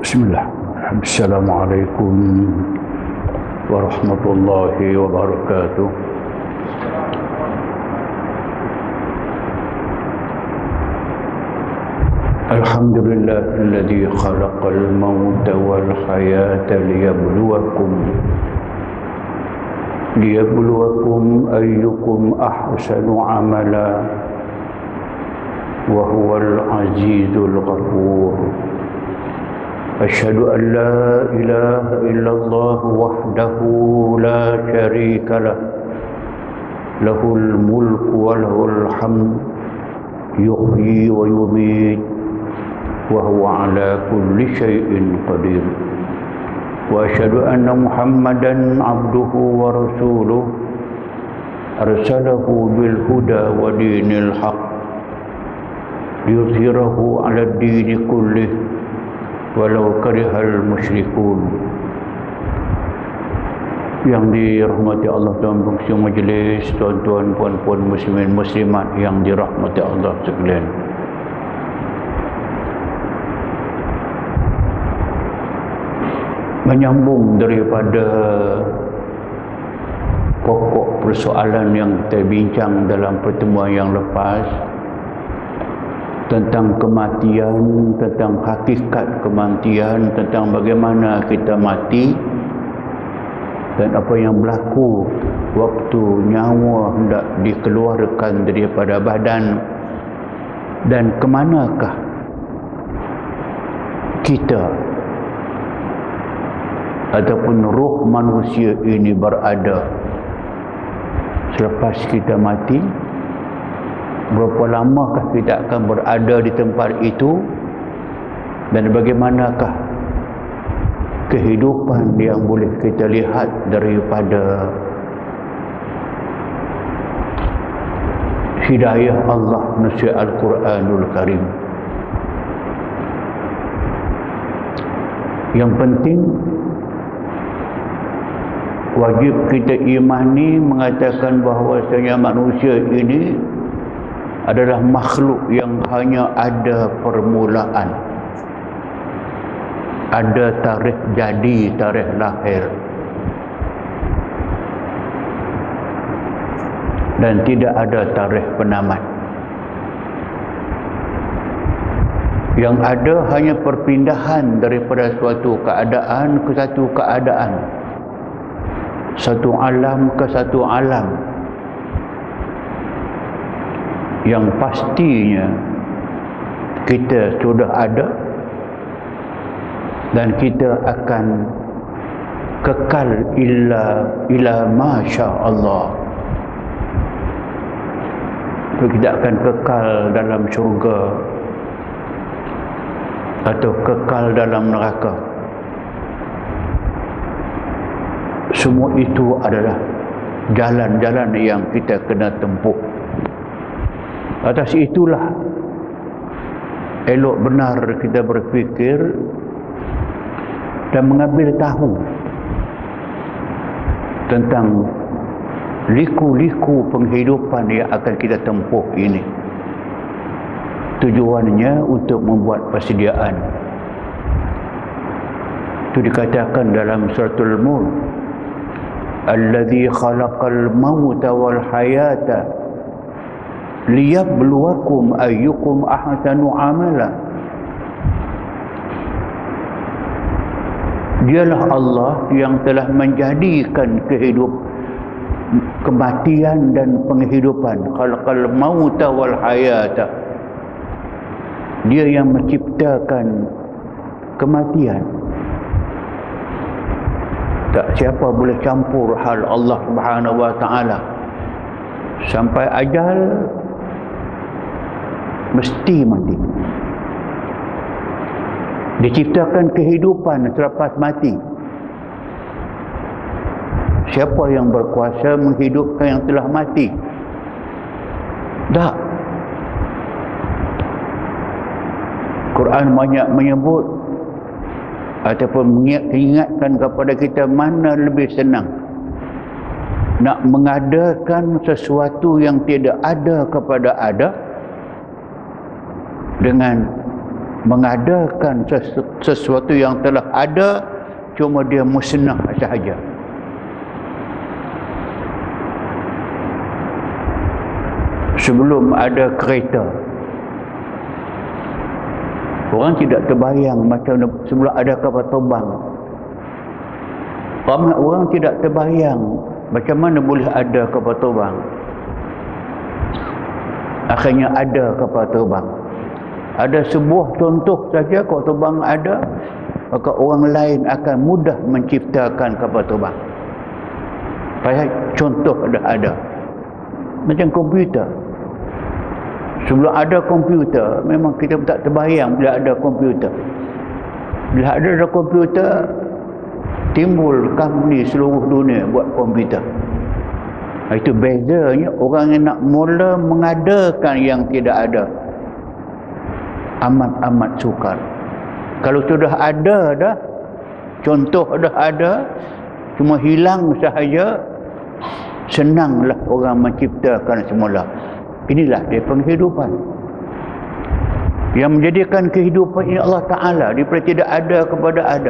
Bismillah. Assalamualaikum warahmatullahi wabarakatuh. Alhamdulillahilladzi khalaqal mauta wal hayata liyabluwakum ayyukum ahsanu amala wa huwal azizul ghafur. أشهد أن لا إله إلا الله وحده لا شريك له له الملك وله الحمد يحيي ويميت وهو على كل شيء قدير وأشهد أن محمدا عبده ورسوله أرسله بالهدى ودين الحق ليظهره على الدين كله walau karihal musyrikun. Yang dirahmati Allah dan penghuni majlis, tuan-tuan, puan-puan muslimin muslimat yang dirahmati Allah sekalian. Menyambung daripada pokok persoalan yang kita bincang dalam pertemuan yang lepas, tentang kematian, tentang hakikat kematian, tentang bagaimana kita mati dan apa yang berlaku waktu nyawa hendak dikeluarkan daripada badan, dan kemanakah kita ataupun ruh manusia ini berada selepas kita mati. Berapa lamakah kita akan berada di tempat itu, dan bagaimanakah kehidupan yang boleh kita lihat daripada hidayah Allah nasihat Al-Quranul Karim. Yang penting wajib kita imani mengatakan bahawasanya manusia ini adalah makhluk yang hanya ada permulaan, ada tarikh jadi, tarikh lahir, dan tidak ada tarikh penamat. Yang ada hanya perpindahan daripada suatu keadaan ke satu keadaan, satu alam ke satu alam. Yang pastinya kita sudah ada dan kita akan kekal ila masya Allah. Kita akan kekal dalam syurga atau kekal dalam neraka. Semua itu adalah jalan-jalan yang kita kena tempuh. Atas itulah elok benar kita berfikir dan mengambil tahu tentang liku-liku penghidupan yang akan kita tempuh ini. Tujuannya untuk membuat persediaan. Itu dikatakan dalam suratul Mulk, Alladzi khalaqal mauta wal hayata liyabluwakum ayyukum ahsanu amala. Dialah Allah yang telah menjadikan kematian dan penghidupan. Khalaqal mauta wal hayata. Dia yang menciptakan kematian. Tak siapa boleh campur hal Allah Subhanahu wa taala. Sampai ajal mesti mati. Diciptakan kehidupan selepas mati. Siapa yang berkuasa menghidupkan yang telah mati? Tak. Quran banyak menyebut ataupun mengingatkan kepada kita mana lebih senang, nak mengadakan sesuatu yang tidak ada kepada ada dengan mengadakan sesuatu yang telah ada, cuma dia musnah sahaja. Sebelum ada kereta, orang tidak terbayang macam sebelum ada kapal terbang. Ramai orang tidak terbayang macam mana boleh ada kapal terbang. Akhirnya ada kapal terbang. Ada sebuah contoh saja kapal terbang ada, maka orang lain akan mudah menciptakan kapal terbang. Pasal contoh dah ada. Macam komputer. Sebelum ada komputer, memang kita tak terbayang bila ada komputer. Bila ada komputer, timbul company seluruh dunia buat komputer. Itu bezanya orang yang nak mula mengadakan yang tidak ada. Amat-amat sukar. Kalau sudah ada dah, contoh dah ada, cuma hilang sahaja, senanglah orang menciptakan semula. Inilah dia penghidupan. Yang menjadikan kehidupan ini Allah Ta'ala daripada tidak ada kepada ada.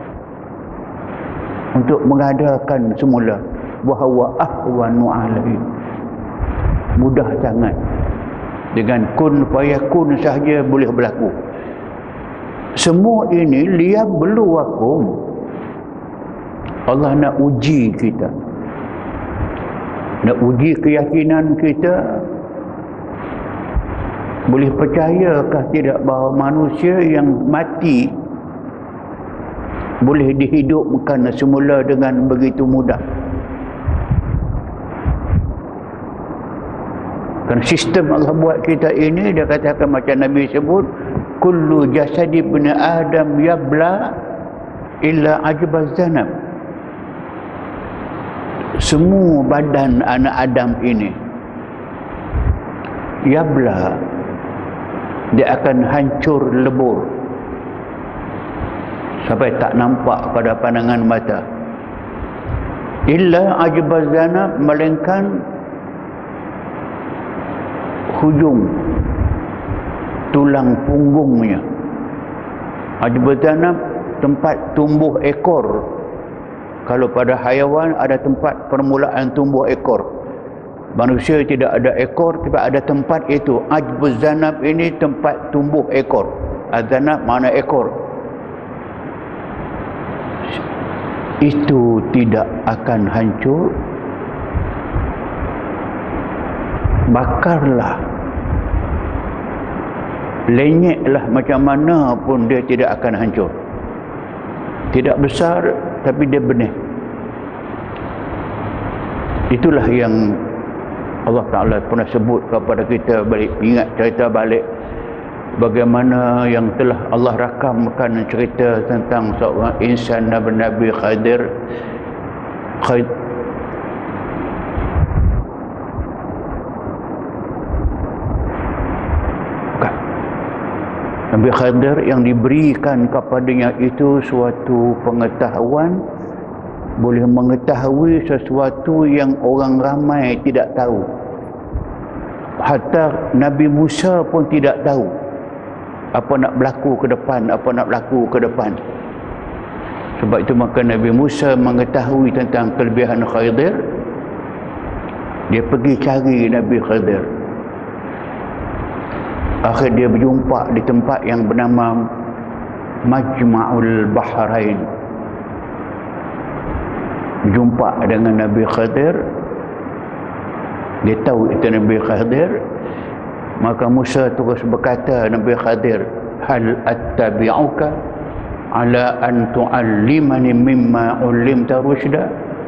Untuk mengadakan semula. Wahawa ahwanu alaihi. Mudah sangat. Dengan kun fayakun sahaja boleh berlaku. Semua ini liyabluwakum. Allah nak uji kita. Nak uji keyakinan kita. Boleh percayakah tidak bahawa manusia yang mati boleh dihidupkan semula dengan begitu mudah? Kan sistem Allah buat kita ini, dia katakan macam Nabi sebut, kullu jasadi ibn Adam yabla illa ajbaz zanab. Semua badan anak Adam ini yabla, dia akan hancur lebur sampai tak nampak pada pandangan mata. Illa ajbaz zanab, melainkan hujung tulang punggungnya. Ajbaz zanab tempat tumbuh ekor. Kalau pada haiwan ada tempat permulaan tumbuh ekor. Manusia tidak ada ekor, tapi ada tempat itu. Ajbuz zanab ini tempat tumbuh ekor. Az-zanab mana ekor. Itu tidak akan hancur. Bakarlah, lenyeklah macam mana pun, dia tidak akan hancur. Tidak besar, tapi dia benih. Itulah yang Allah Ta'ala pernah sebut kepada kita balik. Ingat cerita balik bagaimana yang telah Allah rakamkan cerita tentang seorang insan Nabi Khadir. Nabi Khadir yang diberikan kepadanya itu suatu pengetahuan, boleh mengetahui sesuatu yang orang ramai tidak tahu. Hatta Nabi Musa pun tidak tahu apa nak berlaku ke depan, apa nak berlaku ke depan. Sebab itu maka Nabi Musa mengetahui tentang kelebihan Khadir. Dia pergi cari Nabi Khadir. Akhir dia berjumpa di tempat yang bernama Majma'ul Bahrain. Berjumpa dengan Nabi Khadir. Dia tahu itu Nabi Khadir. Maka Musa terus berkata Nabi Khadir, hal attabi'uka ala an tu'allimani mimma ulimta rusyda.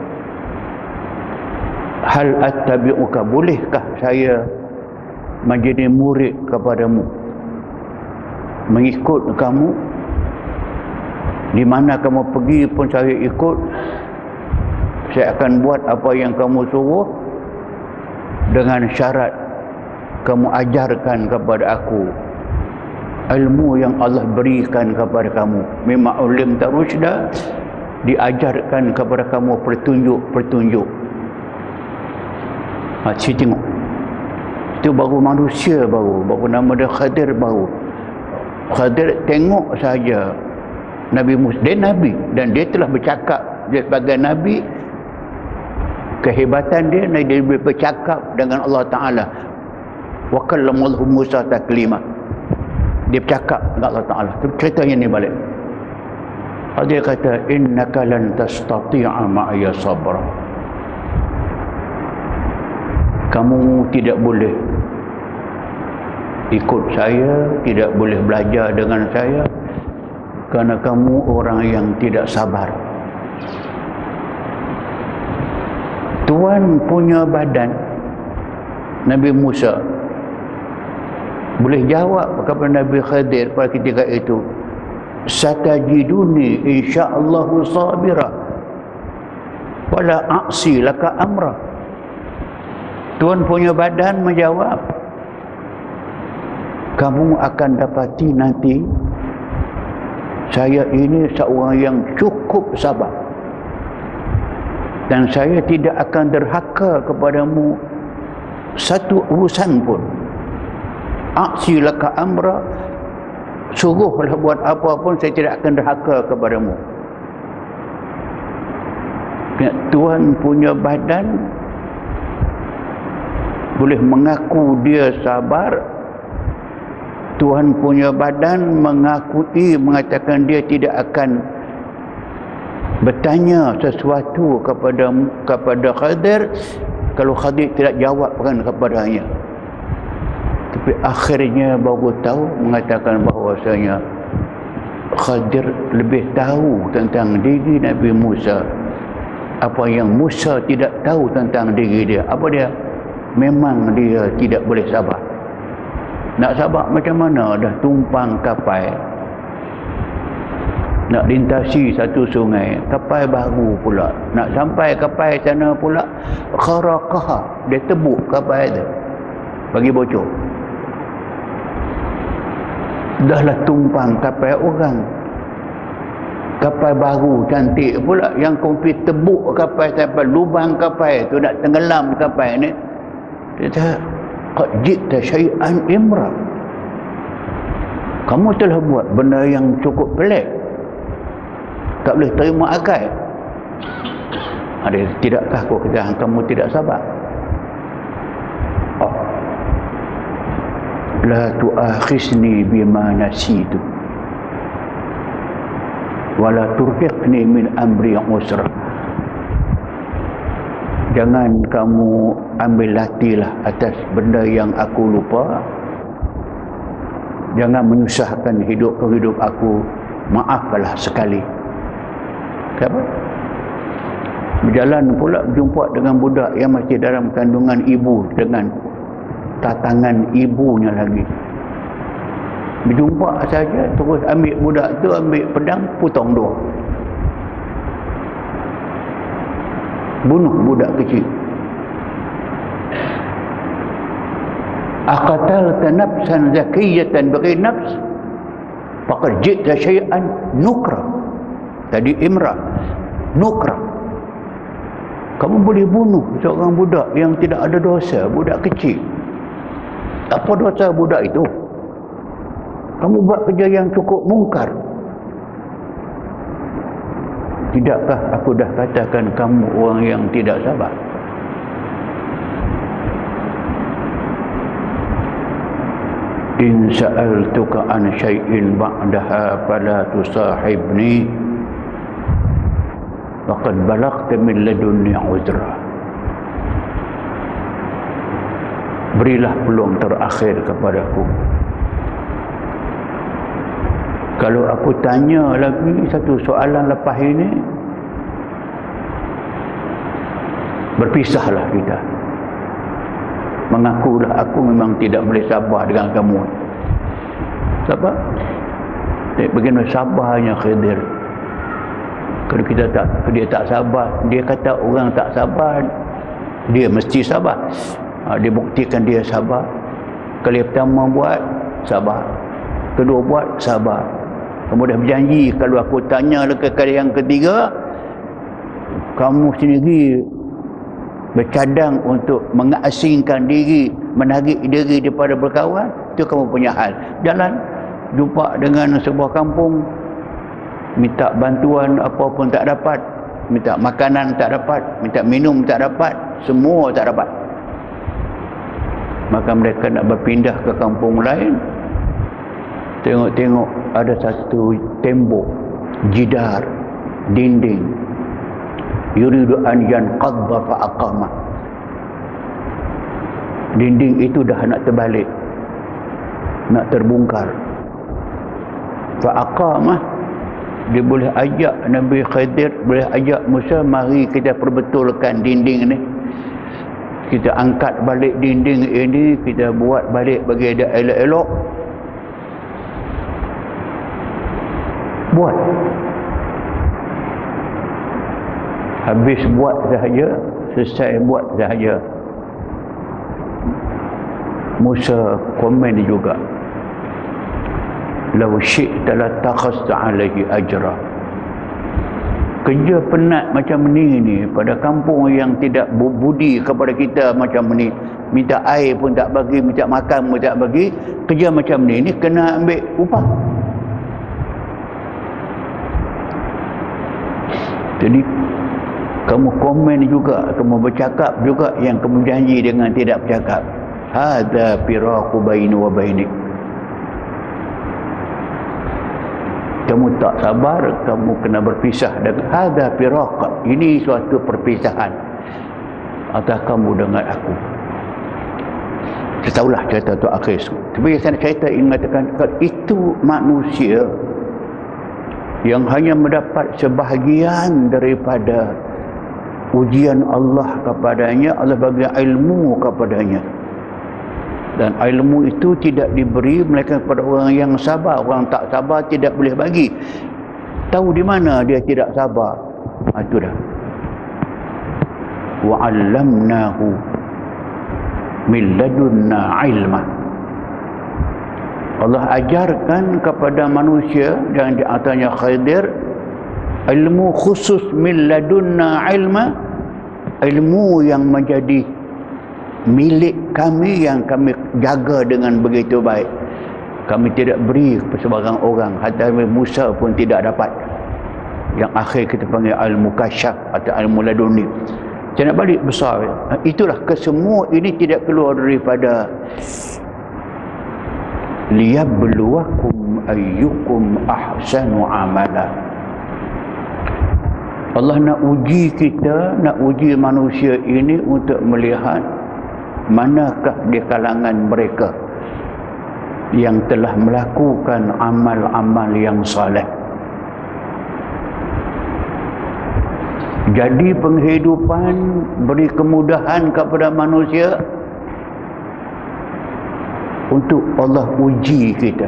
Hal attabi'uka, bolehkah saya menjadi murid kepadamu, mengikut kamu, di mana kamu pergi pun saya ikut. Saya akan buat apa yang kamu suruh, dengan syarat kamu ajarkan kepada aku ilmu yang Allah berikan kepada kamu. Mimma ulimta rusyda, diajarkan kepada kamu petunjuk-petunjuk. Saya tengok itu baru manusia, baru nama dia Khadir baru. Khadir tengok saja Nabi Musa, dia Nabi dan dia telah bercakap, dia sebagai Nabi, kehebatan dia bercakap dengan Allah Ta'ala. Wa kallamallahu Musa taklima, dia bercakap dengan Allah Ta'ala. Ceritanya ni balik, dia kata innaka lan tastati'a ma'iya sabra, kamu tidak boleh ikut saya, tidak boleh belajar dengan saya, kerana kamu orang yang tidak sabar. Tuan punya badan, Nabi Musa boleh jawab kepada Nabi Khadir pada ketika itu, satajiduni insya'allahu sabira wala a'si laka amra. Tuan punya badan menjawab, kamu akan dapati nanti saya ini seorang yang cukup sabar dan saya tidak akan derhaka kepadamu satu urusan pun. Aksi laka amra, suruhlah buat apa pun, saya tidak akan derhaka kepadamu. Tuhan punya badan boleh mengaku dia sabar, Tuhan punya badan mengatakan dia tidak akan bertanya sesuatu kepada Khadir kalau Khadir tidak jawabkan kepadanya. Tapi akhirnya baru tahu, mengatakan bahawasanya Khadir lebih tahu tentang diri Nabi Musa apa yang Musa tidak tahu tentang diri dia. Apa dia? Memang dia tidak boleh sabar. Nak sabar macam mana? Dah tumpang kapal, nak lintasi satu sungai, kapal baru pula, nak sampai kapal sana pula kharakah, dia tebuk kapal itu bagi bocor. Dahlah tumpang kapal orang, kapal baru cantik pula, yang komplit tebuk kapal sampai lubang kapal itu, nak tenggelam kapal ni. Dia kata qad jita syai'an imra, kamu telah buat benda yang cukup pelik, tak boleh terima akal. Ada tidakkah kau kata kamu tidak sabar? La tu'akhisni bima nasitu wala turhiqni min amri usra. Jangan kamu ambil latilah atas benda yang aku lupa. Jangan menyusahkan hidup aku. Maaflah sekali. Kenapa? Berjalan pula berjumpa dengan budak yang masih dalam kandungan ibu, dengan tatangan ibunya lagi. Berjumpa saja, terus ambil budak tu, ambil pedang, potong dua, bunuh budak kecil. Aqatalta nafsan zakiyatan bighairi nafs faqad ji'ta syai'an nukra. Tadi imra, nukra. Kamu boleh bunuh seorang budak yang tidak ada dosa, budak kecil. Apa dosa budak itu? Kamu buat kerja yang cukup mungkar. Tidakkah aku dah katakan kamu orang yang tidak sabar? In sa'altuka an syai'in ba'daha fala tusahibni laqad balaghta min ladunni uzra. Berilah peluang terakhir kepadaku. Kalau aku tanya lagi satu soalan lepas ini, berpisahlah kita. Mengakulah aku memang tidak boleh sabar dengan kamu. Sabar? Bagaimana sabarnya Khidir? Kalau dia tak sabar, dia kata orang tak sabar, dia mesti sabar. Dia buktikan dia sabar. Kali pertama buat, sabar. Kedua buat, sabar. Kemudian berjanji kalau aku tanya kali yang ketiga, kamu sendiri bercadang untuk mengasingkan diri, menarik diri daripada berkawan, itu kamu punya hal. Jalan, jumpa dengan sebuah kampung, minta bantuan apa pun tak dapat, minta makanan tak dapat, minta minum tak dapat, semua tak dapat. Maka mereka nak berpindah ke kampung lain. Tengok-tengok ada satu tembok, jidar, dinding, yuridu an yanqadha fa aqama. Dinding itu dah nak terbalik, nak terbongkar. Fa aqama, dia boleh ajak Nabi Khidir, boleh ajak Musa, mari kita perbetulkan dinding ni, kita angkat balik dinding ini, kita buat balik bagi dia elok-elok. Buat. Habis buat sahaja, selesai buat sahaja, Musa komen juga, law syi'ta latakhasta alaihi ajra. Kerja penat macam ni pada kampung yang tidak berbudi kepada kita macam ni, minta air pun tak bagi, minta makan pun tak bagi, kerja macam ni kena ambil upah. Jadi kamu komen juga, kamu bercakap juga yang kamu janji dengan tidak bercakap. Hadza firaqu baini wa bainik. Kamu tak sabar, kamu kena berpisah dengan hadza firaq. Ini suatu perpisahan antara kamu dengan aku. Saya tahulah cerita tu akhir. Tapi saya ingin mengatakan itu manusia yang hanya mendapat sebahagian daripada ujian Allah kepadanya. Allah bagi ilmu kepadanya, dan ilmu itu tidak diberi melainkan kepada orang yang sabar. Orang tak sabar tidak boleh bagi. Tahu di mana dia tidak sabar, itu dah. Wa 'allamnahu min ladunna ilma. Allah ajarkan kepada manusia dan di antaranya Khidir ilmu khusus min ladunna ilma, ilmu yang menjadi milik kami, yang kami jaga dengan begitu baik. Kami tidak beri kepada sebarang orang, hatta Musa pun tidak dapat. Yang akhir kita panggil al-mukasyaf atau al-muladuni. Saya nak balik besar. Itulah kesemua ini tidak keluar daripada liyabluwakum ayyukum ahsanu amala. Allah nak uji kita, nak uji manusia ini untuk melihat manakah di kalangan mereka yang telah melakukan amal-amal yang saleh. Jadi penghidupan beri kemudahan kepada manusia untuk Allah uji kita.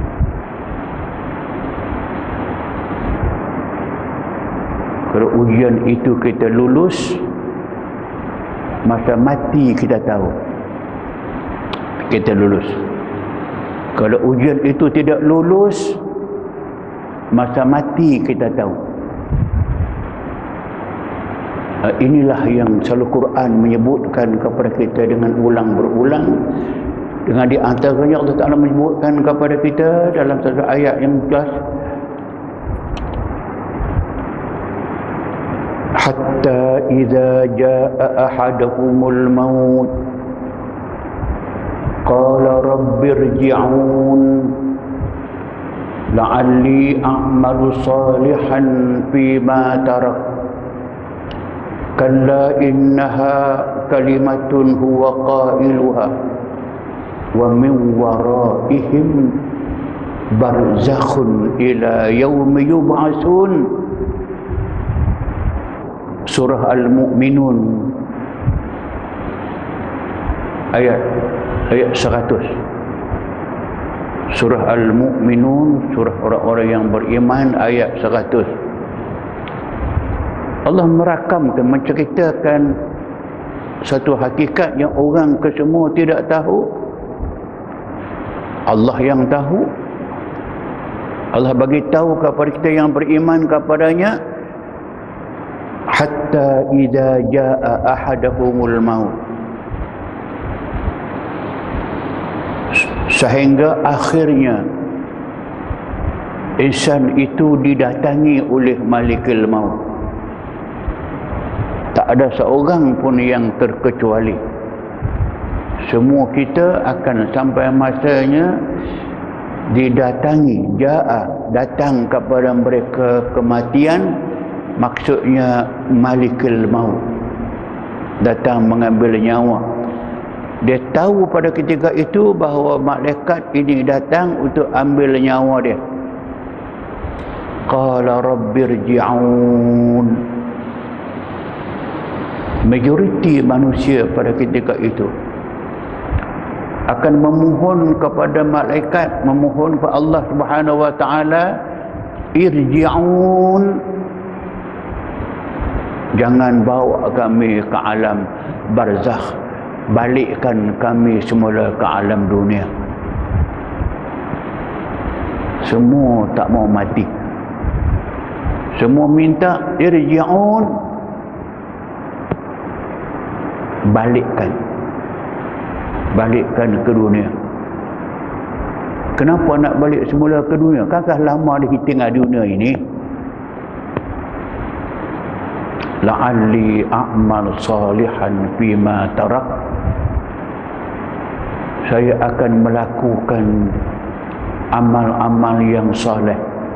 Kalau ujian itu kita lulus, masa mati kita tahu kita lulus. Kalau ujian itu tidak lulus, masa mati kita tahu. Inilah yang selalu Quran menyebutkan kepada kita dengan ulang berulang. Dengan di antaranya Allah Ta'ala menyebutkan kepada kita dalam satu ayat yang jelas, hatta idza jaa ahaduhumul maut qala rabbirji'un la'alli a'malu salihan fima tarak kalla innaha kalimatun huwa qailuha wa min waraihim barzakhun ila yaumi yub'atsun. Surah Al-Mu'minun ayat 100. Surah Al-Mu'minun, surah orang-orang yang beriman, ayat 100. Allah merakamkan, menceritakan satu hakikat yang orang kesemua tidak tahu. Allah yang tahu. Allah bagi tahu kepada kita yang beriman kepadanya, hatta idza jaa ahaduhumul maut, sehingga akhirnya insan itu didatangi oleh Malikul Maut. Tak ada seorang pun yang terkecuali. Semua kita akan sampai masanya didatangi, datang kepada mereka kematian, maksudnya Malikul Maut datang mengambil nyawa. Dia tahu pada ketika itu bahawa malaikat ini datang untuk ambil nyawa dia. Qala rabbirji'un. Majoriti manusia pada ketika itu akan memohon kepada malaikat, memohon kepada Allah Subhanahu wa taala, irji'un, jangan bawa kami ke alam barzakh, balikkan kami semula ke alam dunia. Semua tak mau mati, semua minta irji'un, balikkan ke dunia. Kenapa nak balik semula ke dunia? Kakak lama tinggal dunia ini. La'alli a'mal salihan fima tarak. Saya akan melakukan amal-amal yang soleh.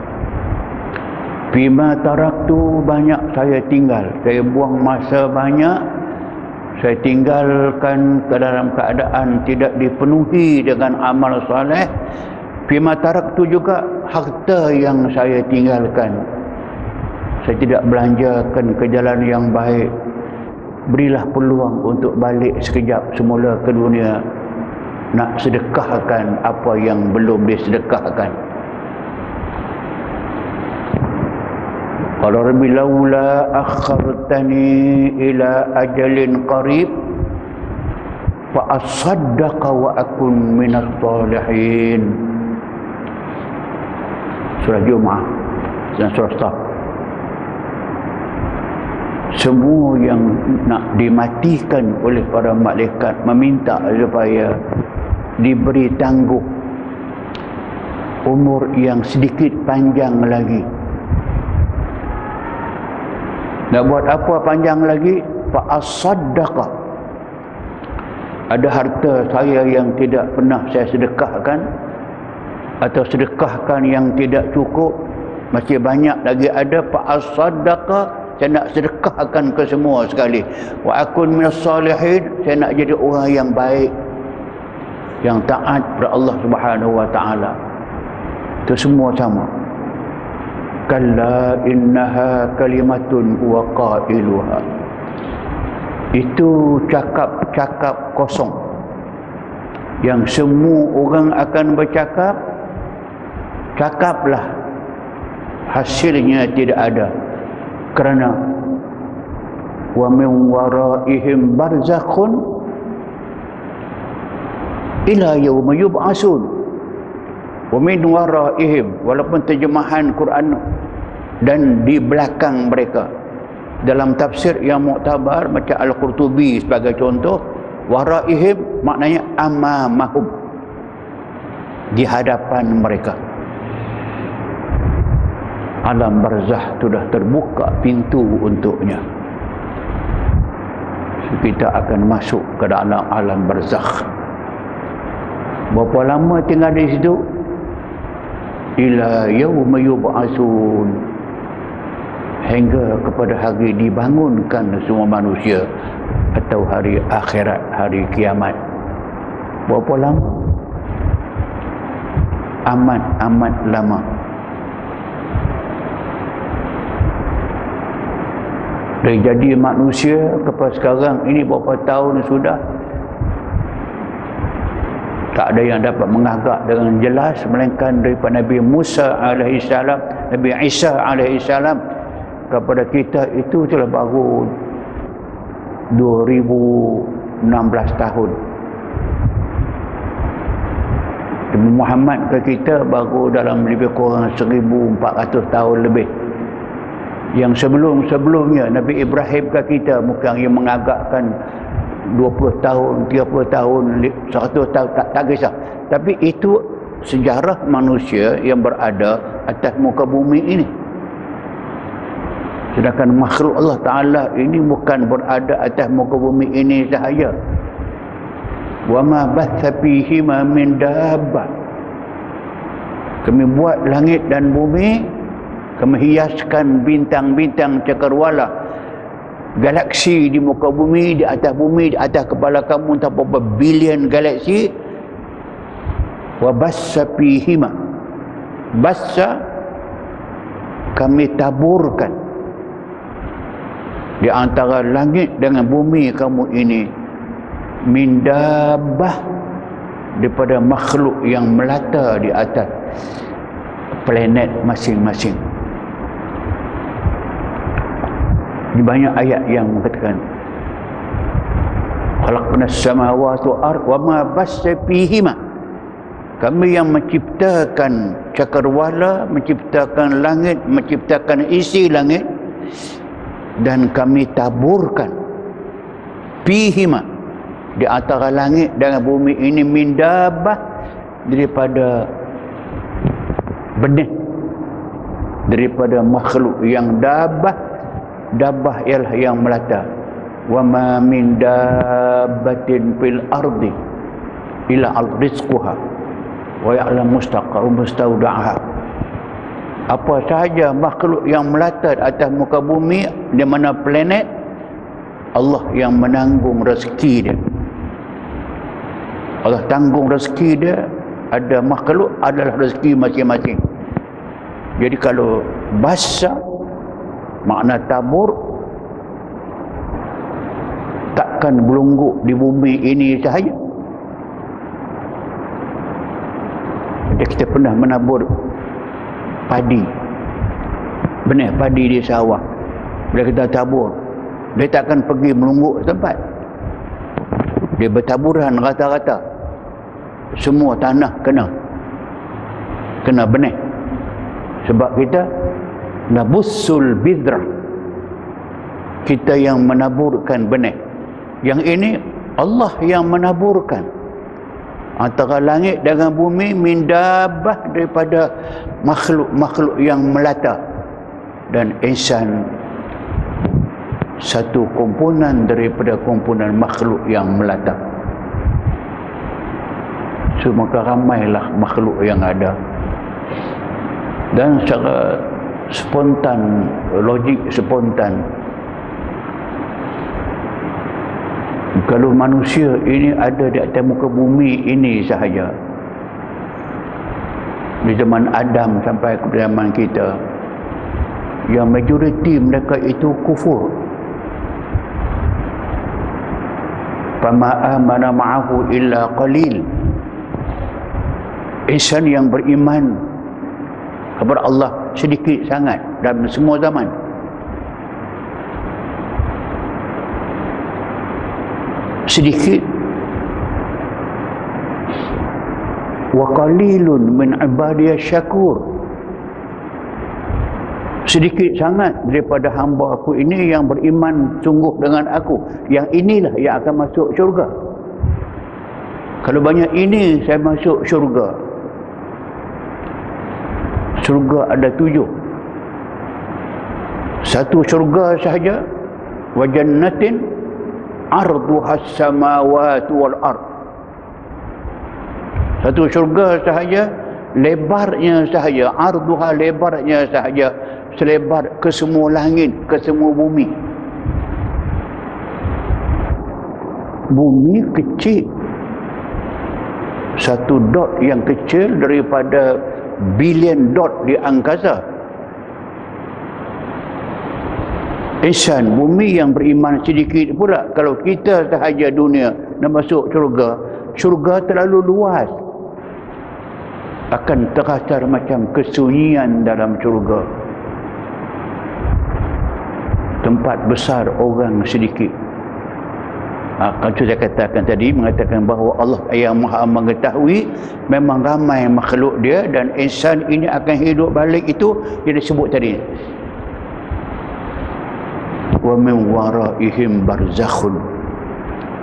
Fima tarak tu banyak saya tinggal. Saya buang masa banyak. Saya tinggalkan ke dalam keadaan tidak dipenuhi dengan amal soleh. Fima tarak tu juga harta yang saya tinggalkan. Saya tidak belanjakan ke jalan yang baik. Berilah peluang untuk balik sekejap semula ke dunia, nak sedekahkan apa yang belum disedekahkan. Qala rabbi laula akhartani ila ajalin qarib fa asaddaqa wa akun minas salihin. Surah Jumaah dan surah Saf. Semua yang nak dimatikan oleh para malaikat meminta supaya diberi tangguh umur yang sedikit panjang lagi. Nak buat apa panjang lagi? Fa asaddaqa. Ada harta saya yang tidak pernah saya sedekahkan, atau sedekahkan yang tidak cukup, masih banyak lagi ada. Fa asaddaqa, saya nak sedekahkan ke semua sekali. Wa akun minas salihin, saya nak jadi orang yang baik, yang taat kepada Allah Subhanahu wa taala. Itu semua sama. Kalla innaha kalimatun huwa qailuha. Itu cakap-cakap kosong yang semua orang akan bercakap. Cakaplah, hasilnya tidak ada. Kerana wa min waraihim barzakhun ila yauma yub'asun. Wa min waraihim, walaupun terjemahan Quran dan di belakang mereka. Dalam tafsir yang muktabar macam Al-Qurtubi sebagai contoh, waraihim maknanya amamahum, di hadapan mereka. Alam barzakh sudah terbuka pintu untuknya. Kita akan masuk ke dalam alam barzakh. Berapa lama tinggal di situ? Ila yauma yub'asun, hingga kepada hari dibangunkan semua manusia, atau hari akhirat, hari kiamat. Berapa lama? Amat lama. Dari jadi manusia kepada sekarang ini berapa tahun sudah, tak ada yang dapat mengagak dengan jelas melainkan daripada Nabi Musa alaihissalam, Nabi Isa alaihissalam kepada kita itu telah baru 2016 tahun. Nabi Muhammad ke kita baru dalam lebih kurang 1400 tahun lebih. Yang sebelum-sebelumnya Nabi Ibrahim ke kita bukan yang mengagakkan 20 tahun, 30 tahun, 100 tahun, tak kisah. Tapi itu sejarah manusia yang berada atas muka bumi ini. Sedangkan makhluk Allah Ta'ala ini bukan berada atas muka bumi ini sahaja. Wa ma batha fihima min dabbah. Kami buat langit dan bumi, kami hiaskan bintang-bintang cakrawala, galaksi di muka bumi, di atas kepala kamu entah berapa bilion galaksi. Wa bassa fihima. Bassa, kami taburkan di antara langit dengan bumi kamu ini min dabbah, daripada makhluk yang melata di atas planet masing-masing. Di banyak ayat yang mengatakan khalaqnas samawati wal ard wa ma bassa fihima. Kami yang menciptakan cakrawala, menciptakan langit, menciptakan isi langit, dan kami taburkan fihima, di antara langit dan bumi ini min dabbah, daripada benih, daripada makhluk yang dabbah. Dabbah ialah yang melata. Wa ma min dabbatin fil ardi illa rizquha wa ya'lam mustaqarra mustawda'aha. Apa sahaja makhluk yang melata atas muka bumi, di mana planet, Allah yang menanggung rezeki dia. Allah tanggung rezeki dia. Ada makhluk adalah rezeki masing-masing. Jadi kalau basa makna tabur, takkan belungguk di bumi ini sahaja. Kita pernah menabur padi, benih padi di sawah. Bila kita tabur, dia takkan pergi melungguk tempat. Dia bertaburan rata-rata. Semua tanah kena benih. Sebab kita nabussul bidra, kita yang menaburkan benih. Yang ini Allah yang menaburkan antara langit dengan bumi min dabbah, daripada makhluk-makhluk yang melata. Dan insan satu komponen daripada komponen makhluk yang melata. So maka ramailah makhluk yang ada. Dan secara spontan, logik spontan, kalau manusia ini ada di atas muka bumi ini sahaja, di zaman Adam sampai ke zaman kita, yang majoriti mereka itu kufur. Fama amana ma'ahu illa qalil. Insan yang beriman kepada Allah sedikit sangat dalam semua zaman. Sedikit. Wa qalilun min ibadiyas syakur. Sedikit sangat daripada hamba aku ini yang beriman sungguh dengan aku. Yang inilah yang akan masuk syurga. Kalau banyak ini saya masuk syurga. Syurga ada 7. Satu syurga sahaja, wa jannatin arduhas samawati wal ard. Satu syurga sahaja, lebarnya sahaja, arduha, lebarnya sahaja, selebar ke semua langit, ke semua bumi. Bumi kecil, satu dot yang kecil daripada bilion dot di angkasa. Insan bumi yang beriman sedikit pula. Kalau kita sahaja dunia nak masuk syurga, syurga terlalu luas, akan terasa macam kesunyian dalam syurga. Tempat besar, orang sedikit. Kalau saya katakan tadi, mengatakan bahawa Allah yang maha mengetahui, memang ramai makhluk dia, dan insan ini akan hidup balik, itu yang disebut tadi. Wa min waraihim barzakhun.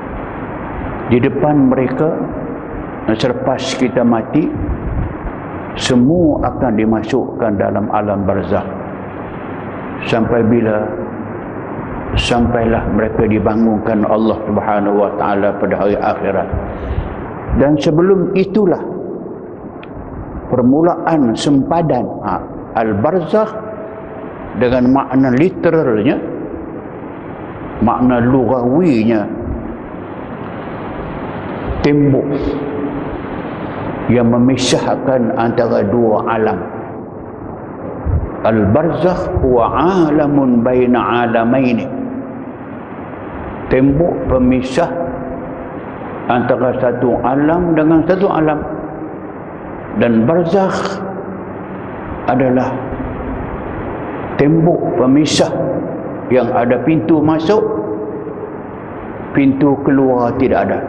Di depan mereka, selepas kita mati, semua akan dimasukkan dalam alam barzakh. Sampai bila? Sampailah mereka dibangunkan Allah Subhanahu wa taala pada hari akhirat. Dan sebelum itulah permulaan sempadan al-barzakh dengan makna literalnya, makna lughawinya, tembok yang memisahkan antara dua alam. Al-barzakh huwa alamun baina alamaini, tembok pemisah antara satu alam dengan satu alam. Dan barzakh adalah tembok pemisah yang ada pintu masuk, pintu keluar tidak ada.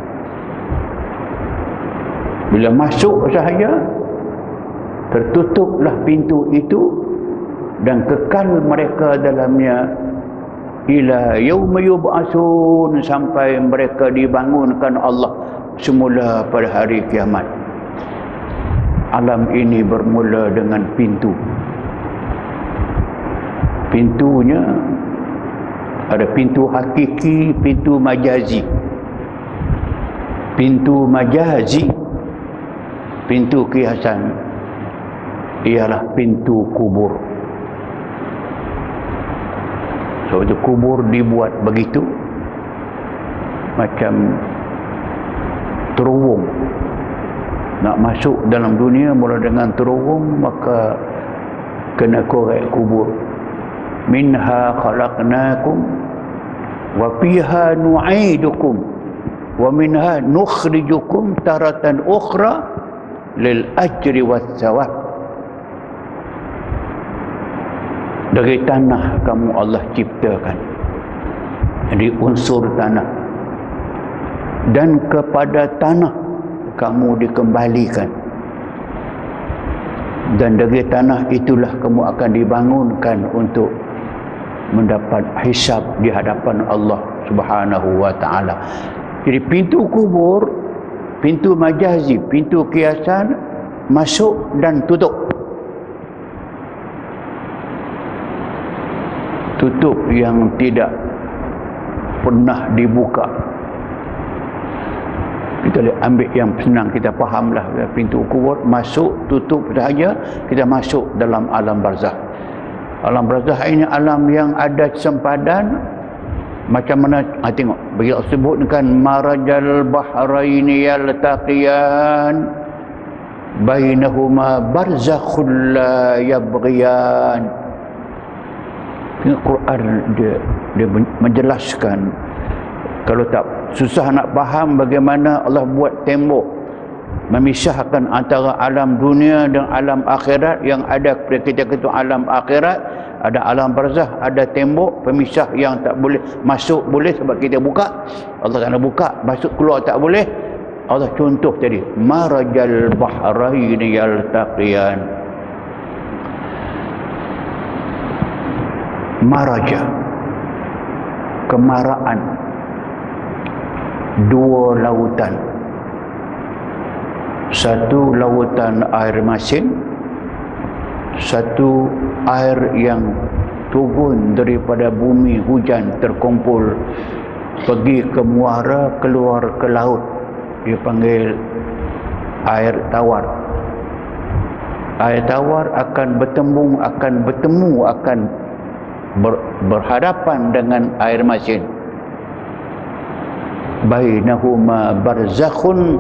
Bila masuk sahaja, tertutuplah pintu itu dan kekal mereka dalamnya ila yauma yub'atsun, sampai mereka dibangunkan Allah semula pada hari kiamat. Alam ini bermula dengan pintu. Pintunya ada pintu hakiki, pintu majazi. Pintu majazi, pintu kiasan, ialah pintu kubur. Sebab itu kubur dibuat begitu, macam terowong. Nak masuk dalam dunia mula dengan terowong, maka kena korek kubur. Minha khalaqnakum wa fiha nu'idukum wa minha nukhrijukum taratan ukhra lil ajri was thawab. Dari tanah kamu Allah ciptakan, jadi unsur tanah, dan kepada tanah kamu dikembalikan, dan dari tanah itulah kamu akan dibangunkan untuk mendapat hisab di hadapan Allah Subhanahu wa taala. Jadi pintu kubur, pintu majazi, pintu kiasan, masuk dan tutup. Tutup yang tidak pernah dibuka. Kita ambil yang senang kita fahamlah, pintu kubur, masuk, tutup sahaja, kita masuk dalam alam barzakh. Alam barzakh ini alam yang ada sempadan. Macam mana, tengok bagi Allah sebutkan marajal bahraini yaltaqiyan bainahuma barzakhul la yabghiyan. Tengok Quran, dia menjelaskan. Kalau tak susah nak faham bagaimana Allah buat tembok memisahkan antara alam dunia dan alam akhirat, yang ada pada kita kata alam akhirat, ada alam barzakh, ada tembok pemisah yang tak boleh masuk boleh sebab kita buka, Allah tak nak buka, masuk keluar tak boleh. Allah contoh tadi, marajal bahraini yaltaqiyan. Maraja, kemaraan, dua lautan. Satu lautan air masin, satu air yang turun daripada bumi, hujan terkumpul pergi ke muara, keluar ke laut. Dia panggil air tawar. Air tawar akan bertembung, akan bertemu, akan berhadapan dengan air masin. Bainahuma barzakhun,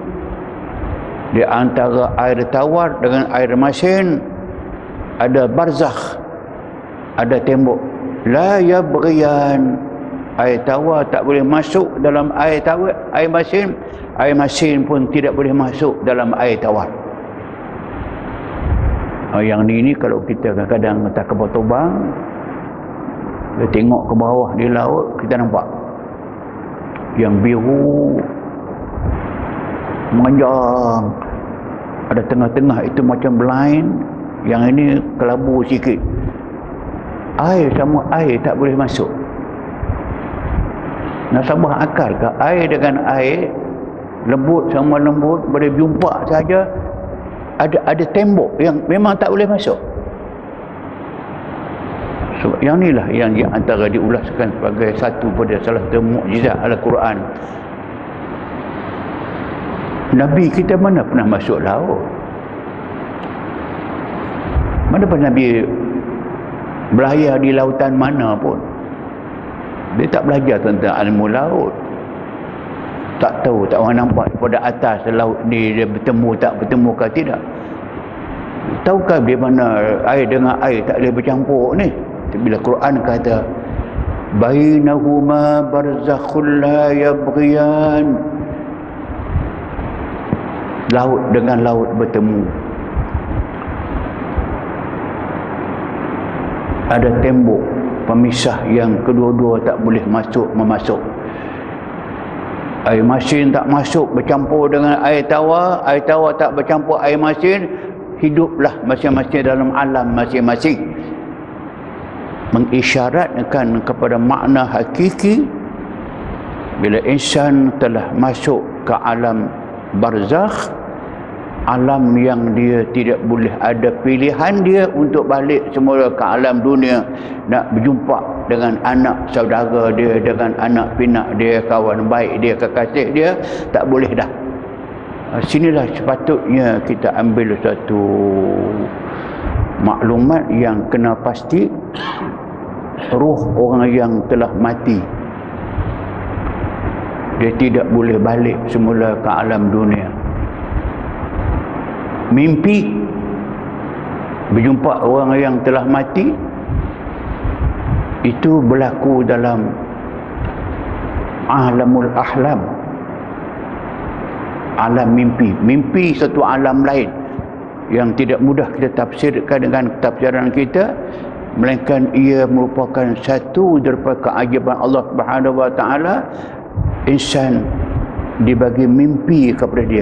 di antara air tawar dengan air masin ada barzakh, ada tembok. La yabghiyan, air tawar tak boleh masuk dalam air tawar, air masin pun tidak boleh masuk dalam air tawar. Yang ni kalau kita kadang-kadang tak kapal terbang, kita tengok ke bawah di laut, kita nampak yang biru menganjang, ada tengah-tengah itu macam blind, yang ini kelabu sikit. Air sama air tak boleh masuk. Nasabah akal ke air dengan air, lembut sama lembut, boleh jumpa saja, ada tembok yang memang tak boleh masuk. So, yang inilah yang antara diulaskan sebagai satu pada salah satu mukjizat Al-Quran. Nabi kita mana pernah masuk laut? Mana pernah Nabi berlayar di lautan mana pun? Dia tak belajar tentang ilmu laut. Tak tahu, tak orang nampak pada atas laut ni dia bertemu tak bertemu ke tidak. Tahukah di mana air dengan air tak boleh bercampur ni? Bila Quran kata bainahuma barzakhul la yabghiyan, laut dengan laut bertemu. Ada tembok pemisah yang kedua-dua tak boleh memasuk. Air masin tak masuk bercampur dengan air tawar tak bercampur air masin, hiduplah masing-masing dalam alam masing-masing. Mengisyaratkan kepada makna hakiki bila insan telah masuk ke alam barzakh, alam yang dia tidak boleh ada pilihan dia untuk balik semula ke alam dunia, nak berjumpa dengan anak saudara dia, dengan anak pinak dia, kawan baik dia, kekasih dia, tak boleh dah. Sinilah sepatutnya kita ambil satu maklumat yang kena pasti. Ruh orang yang telah mati, dia tidak boleh balik semula ke alam dunia. Mimpi berjumpa orang yang telah mati itu berlaku dalam alamul ahlam, alam mimpi. Mimpi satu alam lain yang tidak mudah kita tafsirkan dengan tafsiran kita, melainkan ia merupakan satu daripada keajaiban Allah Subhanahu wa taala. Insan dibagi mimpi kepada dia.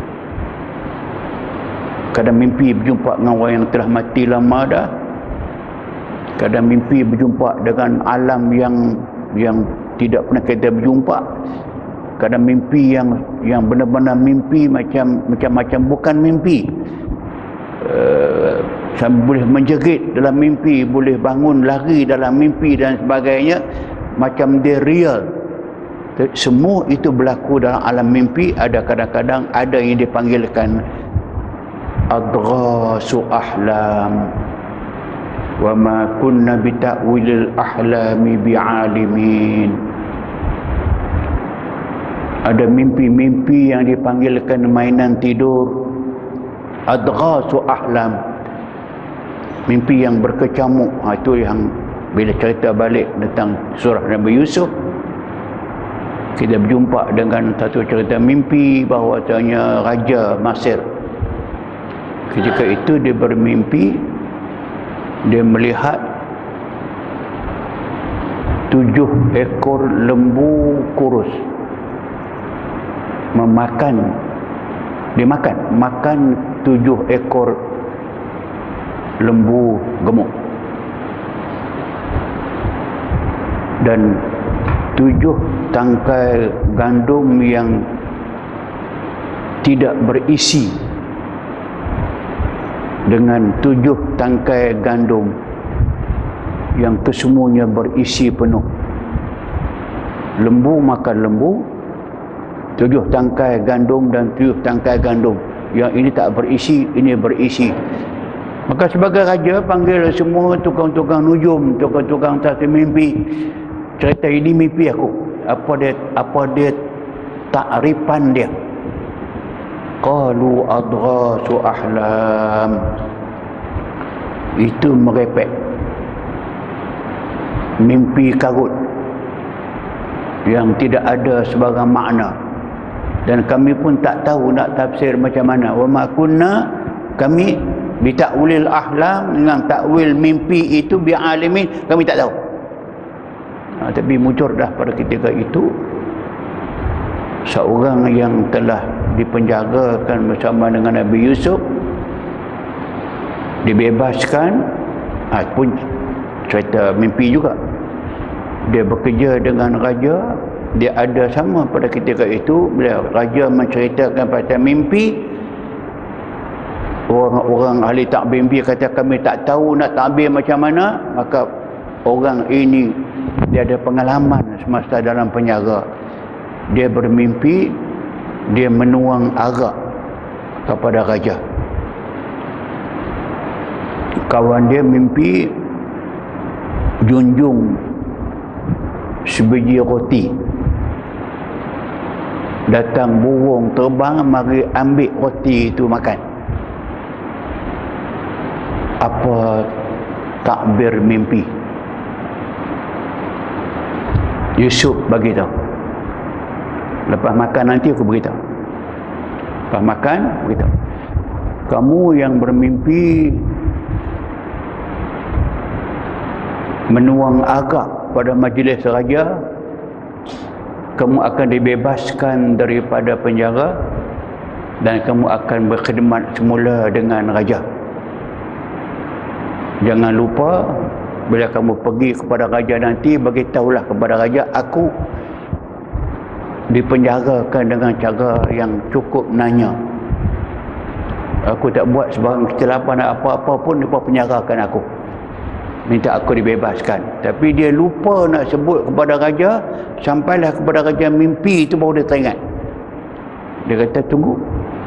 Kadang mimpi berjumpa dengan orang yang telah mati lama dah. Kadang mimpi berjumpa dengan alam yang tidak pernah kita berjumpa. Kadang mimpi yang benar-benar mimpi macam-macam bukan mimpi. Boleh menjerit dalam mimpi, boleh bangun lari dalam mimpi dan sebagainya, macam dia real. Semua itu berlaku dalam alam mimpi. Ada kadang-kadang ada yang dipanggilkan adghasu ahlam, wa ma kunna bi ta'wilil ahlami bi'alimin. Ada mimpi-mimpi yang dipanggilkan mainan tidur, adghasu ahlam, mimpi yang berkecamuk. Itu yang bila cerita balik tentang surah Nabi Yusuf, kita berjumpa dengan satu cerita mimpi bahawasanya Raja Mesir ketika itu dia bermimpi, dia melihat 7 ekor lembu kurus makan 7 ekor lembu gemuk, dan 7 tangkai gandum yang tidak berisi dengan 7 tangkai gandum yang kesemuanya berisi penuh. Lembu makan lembu, 7 tangkai gandum dan 7 tangkai gandum. Yang ini tak berisi, ini berisi. Maka sebagai raja panggil semua tukang-tukang nujum, tukang-tukang tafsir mimpi. Cerita ini mimpi aku. Apa dia takrifan dia? Qalu adghasu ahlam. Itu merepek. Mimpi karut yang tidak ada sebarang makna. Dan kami pun tak tahu nak tafsir macam mana. Wa ma kunna, kami bitakwil ahlam, dengan takwil mimpi itu bi'alimin, kami tak tahu. Tapi muncul dah pada ketika itu seorang yang telah dipenjarakan bersama dengan Nabi Yusuf dibebaskan. Pun cerita mimpi juga. Dia bekerja dengan raja. Dia ada sama pada ketika itu bila raja menceritakan pasal mimpi, orang-orang ahli takbir mimpi kata kami tak tahu nak takbir macam mana, maka orang ini dia ada pengalaman semasa dalam penjara. Dia bermimpi dia menuang arak kepada raja. Kawan dia mimpi junjung sebiji roti. Datang burung terbang mari ambil roti itu makan. Apa takbir mimpi? Yusuf bagi tahu. Lepas makan nanti aku beritahu. Lepas makan beritahu. Kamu yang bermimpi menuang arak pada majlis raja, kamu akan dibebaskan daripada penjara dan kamu akan berkhidmat semula dengan raja. Jangan lupa bila kamu pergi kepada raja nanti, beritahulah kepada raja, aku dipenjarakan dengan cara yang cukup menanya. Aku tak buat sebarang kecelapan apa-apa pun, dia penjarakan aku, minta aku dibebaskan. Tapi dia lupa nak sebut kepada raja. Sampailah kepada raja mimpi itu baru dia teringat. Dia kata, tunggu,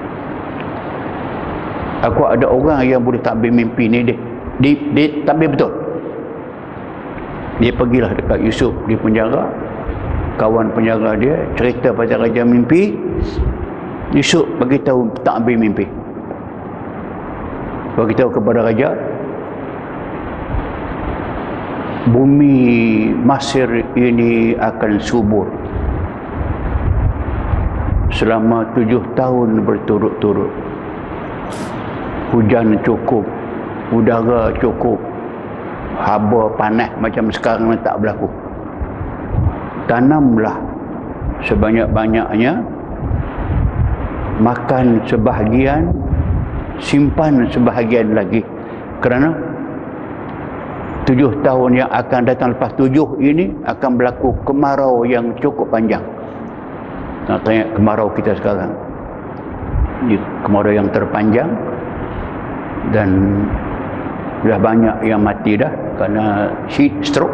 aku ada orang yang boleh takbir mimpi ni. Dia takbir betul. Dia pergilah dekat Yusuf di penjara. Kawan penjara dia cerita pasal raja mimpi. Yusuf beritahu takbir mimpi, beritahu kepada raja, bumi Mesir ini akan subur selama 7 tahun berturut-turut. Hujan cukup, udara cukup, haba panas macam sekarang tak berlaku. Tanamlah sebanyak-banyaknya, makan sebahagian, simpan sebahagian lagi. Kerana 7 tahun yang akan datang lepas 7 ini akan berlaku kemarau yang cukup panjang. Nak tanya kemarau kita sekarang, kemarau yang terpanjang, dan dah banyak yang mati dah kerana heat stroke.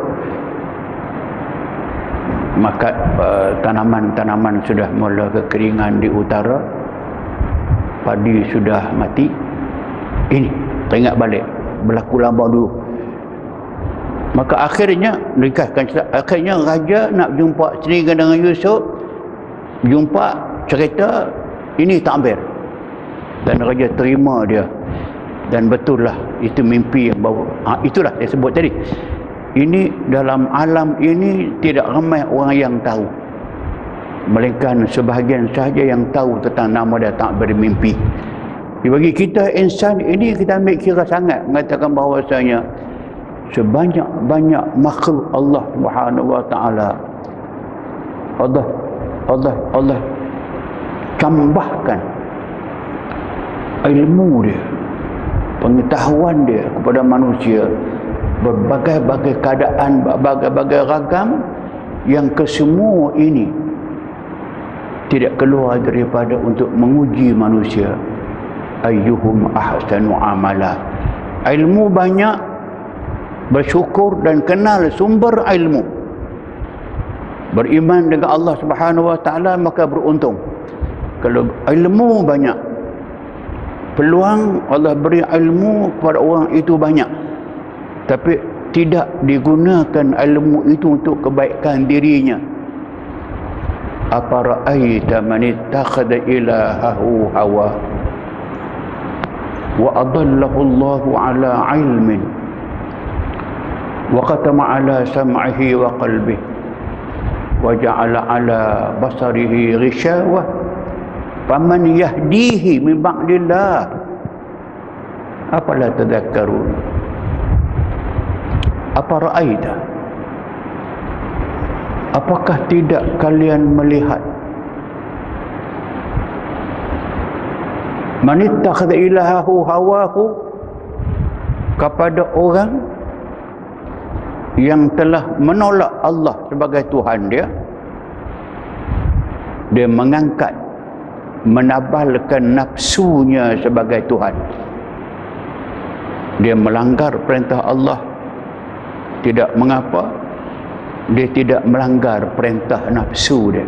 Maka tanaman-tanaman sudah mula kekeringan di utara, padi sudah mati. Ini teringat balik berlaku lama dulu. Maka akhirnya raja nak jumpa sendiri dengan Yusuf. Jumpa, cerita, ini takbir. Dan raja terima dia. Dan betul lah, itu mimpi yang baru. Itulah saya sebut tadi. Ini dalam alam ini tidak ramai orang yang tahu. Melainkan sebahagian sahaja yang tahu tentang nama dia takbir mimpi. Bagi kita insan ini, kita ambil kira sangat mengatakan bahawasanya sebanyak-banyak makhluk Allah Subhanahu wa taala, Allah tambahkan ilmu dia, pengetahuan dia kepada manusia, berbagai-bagai keadaan, berbagai-bagai ragam, yang kesemua ini tidak keluar daripada untuk menguji manusia. Ayyuhum ahsanu amala. Ilmu banyak, bersyukur dan kenal sumber ilmu, beriman dengan Allah Subhanahu wa taala, maka beruntung. Kalau ilmu banyak, peluang Allah beri ilmu kepada orang itu banyak, tapi tidak digunakan ilmu itu untuk kebaikan dirinya. Apa ra'aita man ittakhadha ilahahu hawa wa adallahu Allahu ala ilmin wa qatama ala sam'ihi wa qalbihi wa ja'ala ala basarihi ghishawah faman yahdihi min ba'dillah afala tadhakkarun. Apa ra'aita, apakah tidak kalian melihat, man ittakhadha ilahahu hawahu, kepada orang yang telah menolak Allah sebagai Tuhan dia. Dia mengangkat, menabalkan nafsunya sebagai Tuhan. dia melanggar perintah Allah, tidak mengapa, dia tidak melanggar perintah nafsu dia.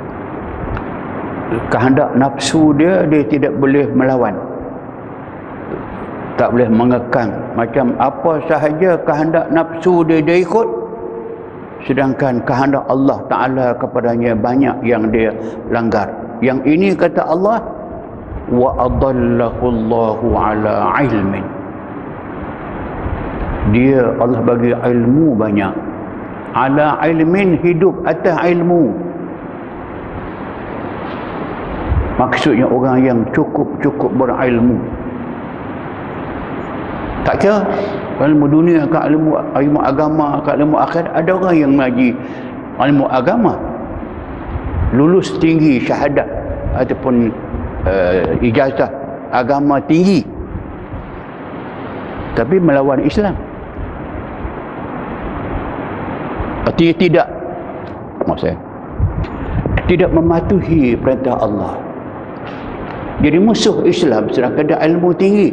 Kehendak nafsu dia tidak boleh melawan, tak boleh mengekang. Macam apa sahaja kehendak nafsu dia ikut, sedangkan kehendak Allah Ta'ala kepadanya banyak yang dia langgar. Yang ini kata Allah, wa adallahu Allahu ala ilmin, dia Allah bagi ilmu banyak. Ala ilmin, hidup atas ilmu. Maksudnya orang yang cukup berilmu. Tak kira ilmu dunia ke ilmu agama ke ilmu akhirat. Ada orang yang mengaji ilmu agama, lulus tinggi syahadat ataupun ijazah agama tinggi, tapi melawan Islam. Artinya tidak, maksud saya, tidak mematuhi perintah Allah. Jadi musuh Islam sedangkan ada ilmu tinggi.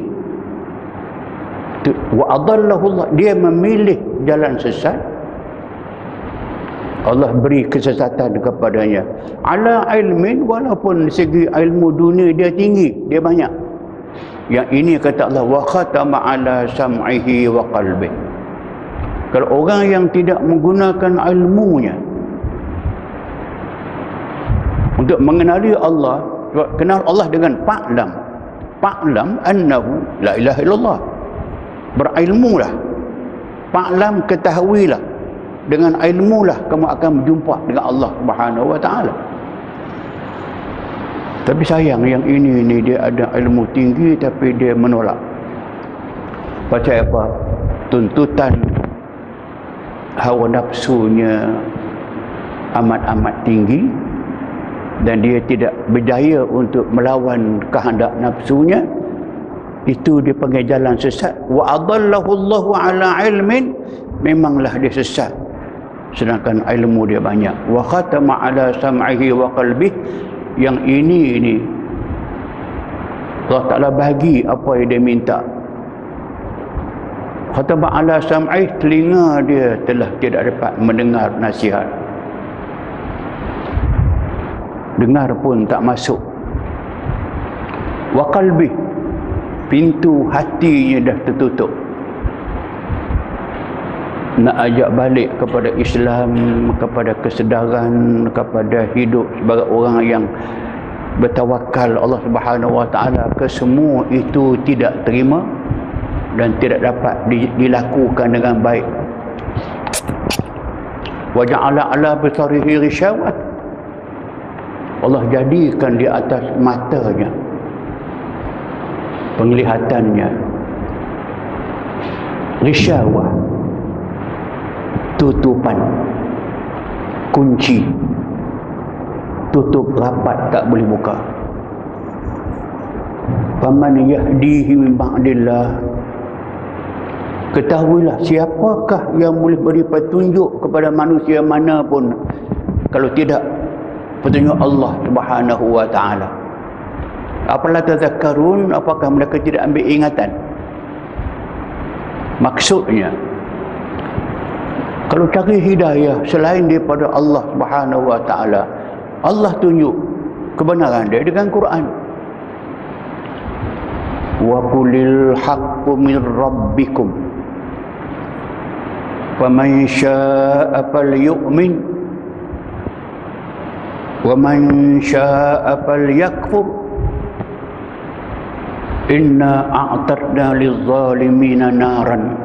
Wa adallahu Allah, dia memilih jalan sesat, Allah beri kesesatan kepadanya. Ala ilmin, walaupun segi ilmu dunia dia tinggi, dia banyak. Yang ini kata Allah, wa khatama ala sam'ihi wa qalbi. Kalau orang yang tidak menggunakan ilmunya untuk mengenali Allah, kenal Allah dengan fa'lam annahu la ilaha illallah, berilmulah, fa'lam, ketahuilah, dengan ilmulah kamu akan berjumpa dengan Allah Subhanahu wa taala. Tapi sayang yang ini dia ada ilmu tinggi tapi dia menolak. Pasal apa? Tuntutan hawa nafsunya amat tinggi dan dia tidak berjaya untuk melawan kehendak nafsunya. Itu dipanggil jalan sesat. Wa adallahu Allahu ala ilmin, memanglah dia sesat sedangkan ilmu dia banyak. Wa khatama ala sam'ihi wa qalbih, yang ini Allah Ta'ala bagi apa yang dia minta. Khatama ala sam'ih, telinga dia telah tidak dapat mendengar nasihat, dengar pun tak masuk. Wa qalbih, pintu hatinya dah tertutup. Nak ajak balik kepada Islam, kepada kesedaran, kepada hidup sebagai orang yang bertawakal Allah Subhanahu wa taala, kesemua itu tidak terima dan tidak dapat dilakukan dengan baik. Wa ja'ala ala basarihi ghisyawat, Allah jadikan di atas matanya, penglihatannya, ghisyawah, tutupan, kunci, tutup rapat, tak boleh buka. Faman yahdihi min ba'dillah, ketahuilah siapakah yang boleh beri petunjuk kepada manusia mana pun kalau tidak petunjuk Allah Subhanahu wa taala. Apalah tazakkarun, apakah mereka tidak ambil ingatan? Maksudnya, kalau cari hidayah selain daripada Allah Subhanahu wa taala, Allah tunjuk kebenaran dia dengan Quran. Wa qulil haqqu min rabbikum faman syaa'a falyu'min wa man syaa'a falyakfur inna a'tadna liz-zalimina naran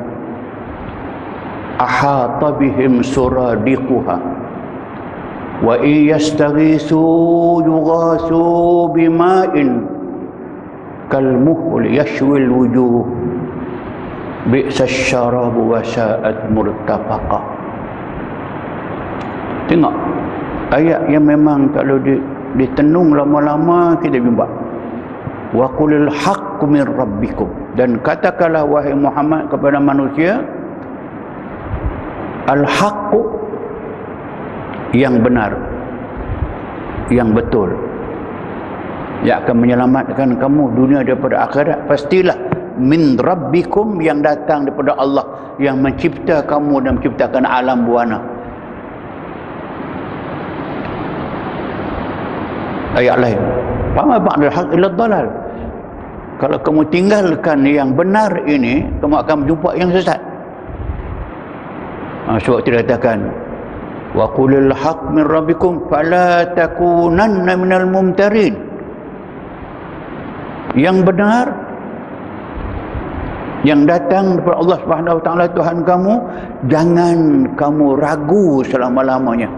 ahata bihim suradiquha wa in yastaghisu yughasu bima'in kalmuhl yashwil wujuh bi'sas syarabu wa sa'at murtafaqa. Tengok ayat yang memang kalau ditenung lama-lama kita jumpa. Wa qulil haqqu min rabbikum, dan katakanlah wahai Muhammad kepada manusia, al-haqqu, yang benar, yang betul, yang akan menyelamatkan kamu dunia daripada akhirat. Pastilah min rabbikum, yang datang daripada Allah yang mencipta kamu dan menciptakan alam buana. Ayat lain, fama ba'dal haq illa dhalal. Kalau kamu tinggalkan yang benar ini, kamu akan berjumpa yang sesat. Sebab itu dikatakan, wa qulil haq min rabbikum fala takunanna minal mumtarin. Yang benar yang datang daripada Allah Subhanahu wa taala Tuhan kamu, jangan kamu ragu selama-lamanya.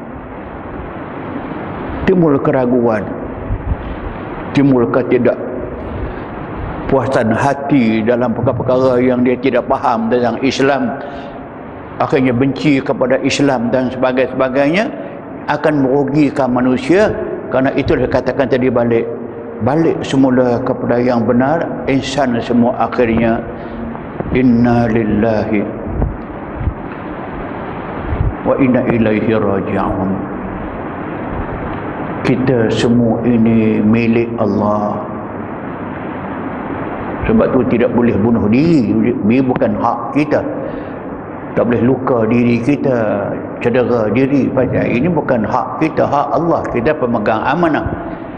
Timbul keraguan, timbul ketidakpuasan hati dalam perkara-perkara yang dia tidak faham tentang Islam, akhirnya benci kepada Islam dan sebagainya, akan merugikan manusia. Kerana itu dikatakan tadi, balik semula kepada yang benar, insan semua akhirnya inna lillahi wa inna ilaihi raji'un. Kita semua ini milik Allah. Sebab tu tidak boleh bunuh diri. Ini bukan hak kita. Tak boleh luka diri kita, cedera diri. Ini bukan hak kita, hak Allah. Kita pemegang amanah.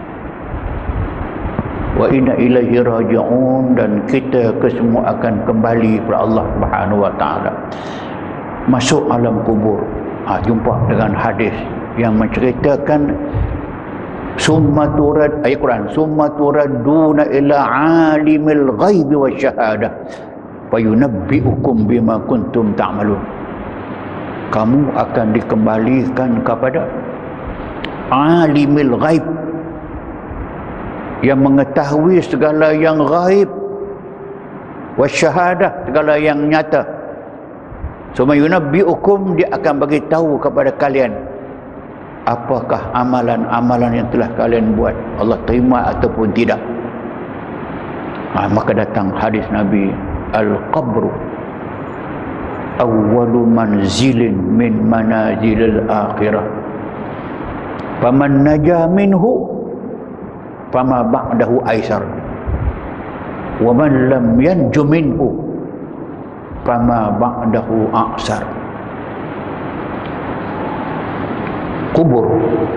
Wa inna ilaihi raji'un, dan kita kesemua akan kembali kepada Allah Subhanahu wa taala. Masuk alam kubur. Jumpa dengan hadis yang menceritakan summa turad, ayat Quran, summa turaduna ila alimil ghaibi wasyahadah fayunabbi'ukum bima kuntum ta'malun. Kamu akan dikembalikan kepada alimil ghaib, yang mengetahui segala yang ghaib, wasyahadah, segala yang nyata. Summa yunabbi'ukum, dia akan bagi tahu kepada kalian apakah amalan-amalan yang telah kalian buat, Allah terima ataupun tidak. Maka datang hadis Nabi, al-qabru awwalu manzilin min manazilil akhirah faman naja minhu fama ba'dahu aisar wa man lam yanju minhu fama ba'dahu a'sar. Kubur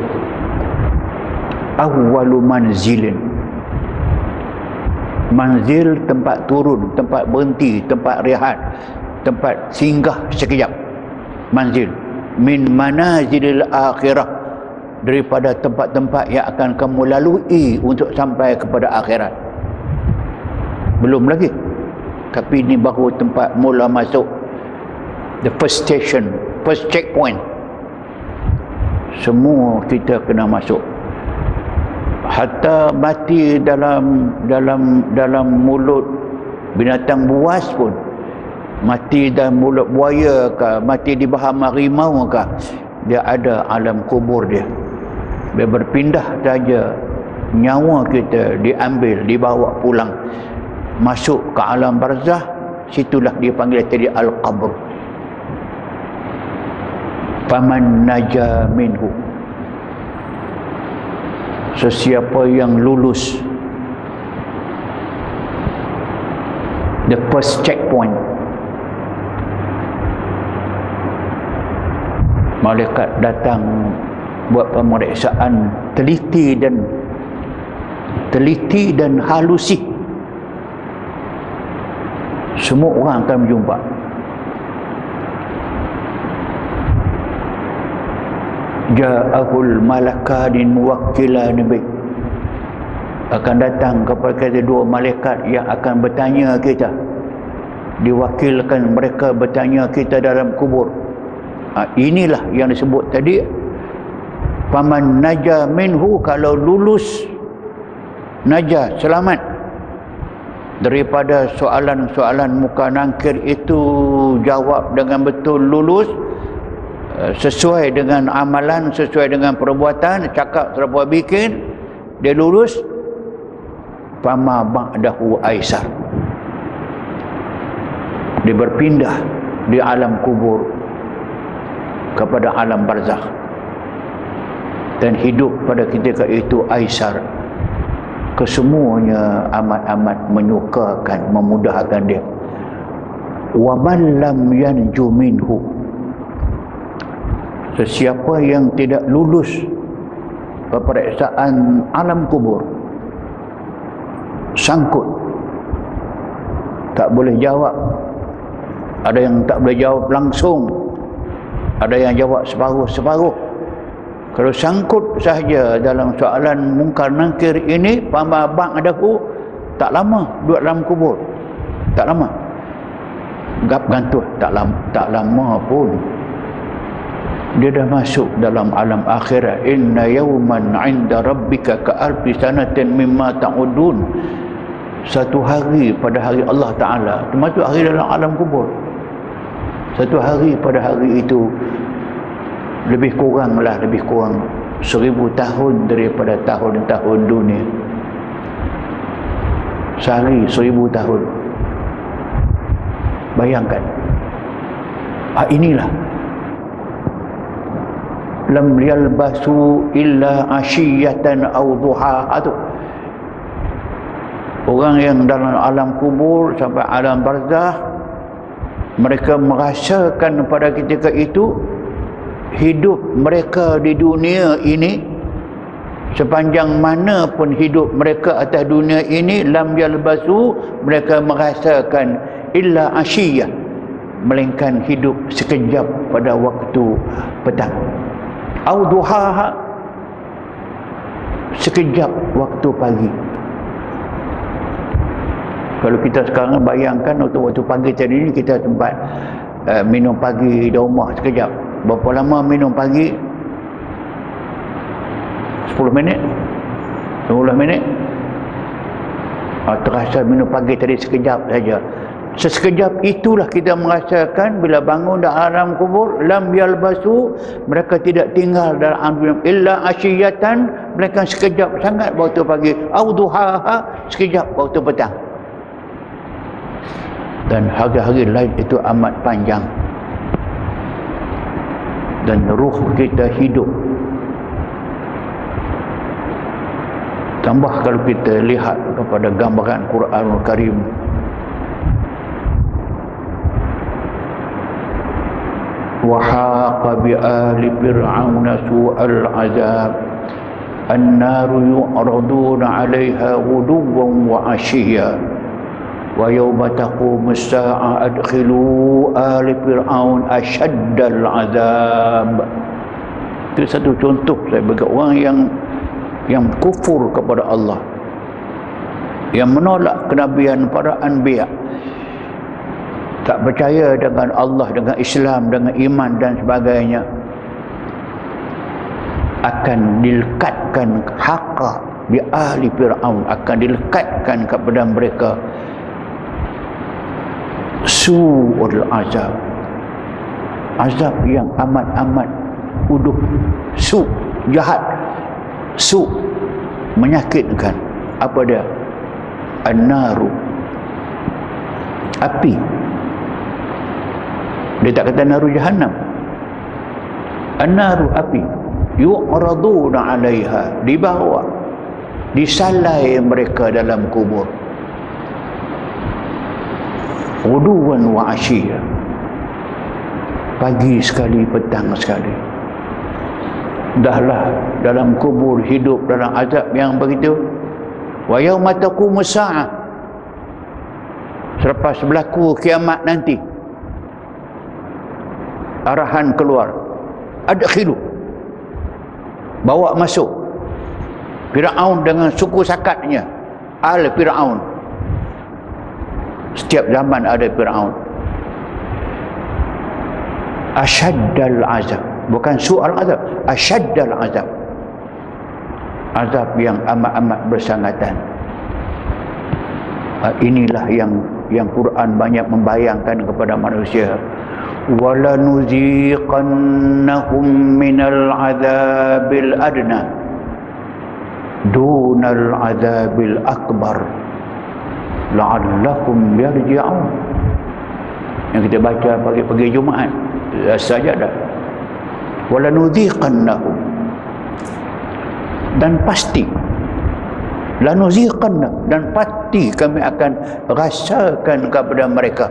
awwalu manzilin, manzil tempat turun, tempat berhenti, tempat rehat, tempat singgah sekejap. Manzil min manazilil akhirah, daripada tempat-tempat yang akan kamu lalui untuk sampai kepada akhirat. Belum lagi, tapi ini baru tempat mula masuk, the first station, first checkpoint. Semua kita kena masuk. Hatta mati dalam mulut binatang buas pun, mati dalam mulut buaya ke, mati di bahan harimau ke, dia ada alam kubur dia. Dia berpindah saja, nyawa kita diambil, dibawa pulang, masuk ke alam barzah. Situlah dia panggil tadi al-qabr. Faman naja minhu, sesiapa yang lulus the first checkpoint, malaikat datang buat pemeriksaan teliti dan halusi. Semua orang akan berjumpa. Ja'ahul malakani muwakkilan bi, akan datang kepada kita dua malaikat yang akan bertanya kita, diwakilkan mereka bertanya kita dalam kubur. Inilah yang disebut tadi, faman naja minhu, kalau lulus, naja, selamat daripada soalan-soalan muka nangkir itu, jawab dengan betul, lulus sesuai dengan amalan, sesuai dengan perbuatan, cakap serba bikin, dia lulus. Fama ba'dahu aisar, dia berpindah di alam kubur kepada alam barzakh, dan hidup pada ketika itu aisar, kesemuanya amat-amat menyukakan, memudahkan dia. Wa man lam yanju minhu, sesiapa yang tidak lulus peperiksaan alam kubur, sangkut, tak boleh jawab, ada yang tak boleh jawab langsung, ada yang jawab separuh-separuh. Kalau sangkut sahaja dalam soalan mungkar nakir ini, fama ba'dahu, tak lama duduk dalam kubur, tak lama gap gantuh, tak lama pun dia dah masuk dalam alam akhirat. Inna yawman 'inda rabbika ka'alfi sanatin mimma ta'udun. Satu hari pada hari Allah Ta'ala, termasuk hari dalam alam kubur, satu hari pada hari itu lebih kurang 1000 tahun daripada tahun-tahun dunia. Sehari 1000 tahun. Bayangkan. Inilah lam yalbasu illa ashiyatan aw duhaha tu. Orang yang dalam alam kubur sampai alam barzah, mereka merasakan pada ketika itu hidup mereka di dunia ini, sepanjang mana pun hidup mereka atas dunia ini, lam yalbasu, mereka merasakan illa ashiyah, melainkan hidup sekejap pada waktu petang, au duhaha, sekejap waktu pagi. Kalau kita sekarang bayangkan waktu pagi tadi ni, kita sempat minum pagi di rumah sekejap. Berapa lama minum pagi? 10 minit? 15 minit? Terasa minum pagi tadi sekejap saja. Sesekejap itulah kita merasakan bila bangun dalam alam kubur, lam yalbasu, mereka tidak tinggal dalam alam illa asyiyatan, mereka sekejap sangat waktu pagi, au duhaha, sekejap waktu petang. Dan hari-hari lain itu amat panjang, dan ruh kita hidup. Tambah kalau kita lihat kepada gambaran Quranul Karim, وَحَاقَ بِآلِ فِرْعَوْنَ سُوءَ الْعَذَابِ النَّارُ يُعْرَضُونَ عَلَيْهَا غُدُوًّا وَعَشِيًّا وَيَوْمَ تَقُومُ السَّاعَةُ أَدْخِلُوا آلَ فِرْعَوْنَ أَشَدَّ الْعَذَابِ. Itu satu contoh saya bagi orang yang kufur kepada Allah, yang menolak kenabian para anbiya, tak percaya dengan Allah, dengan Islam, dengan iman dan sebagainya, akan dilekatkan haqqa bi ahli Fir'aun, akan dilekatkan kepada mereka su'ul azab, azab yang amat-amat uduh, su', jahat, su', menyakitkan. Apa dia? An-naru, api. Dia tak kata naru jahannam. An-naru, api. Yu'raduna 'alaiha, dibawa, disalai mereka dalam kubur. Ghuduwan wa 'ashiyya, pagi sekali, petang sekali. Dahlah dalam kubur hidup dalam azab yang begitu. Wa yauma taqumus saa'ah, selepas berlaku kiamat nanti, arahan keluar, adkhilu, bawa masuk Fir'aun dengan suku sakatnya, al Fir'aun. Setiap zaman ada Fir'aun. Asyaddal azab, bukan su'al azab, asyaddal azab, azab yang amat-amat bersangatan. Inilah yang Quran banyak membayangkan kepada manusia. وَلَنُذِيقَنَّهُمْ مِنَ الْعَذَابِ الْأَدْنَى دُونَ الْعَذَابِ الْأَكْبَرِ لَعَلَّهُمْ يَرْجِعُونَ. Yang kita baca pagi-pagi Jumaat sajadah. وَلَنُذِيقَنَّهُمْ, dan pasti lanuziqanna, dan pasti kami akan rasakan kepada mereka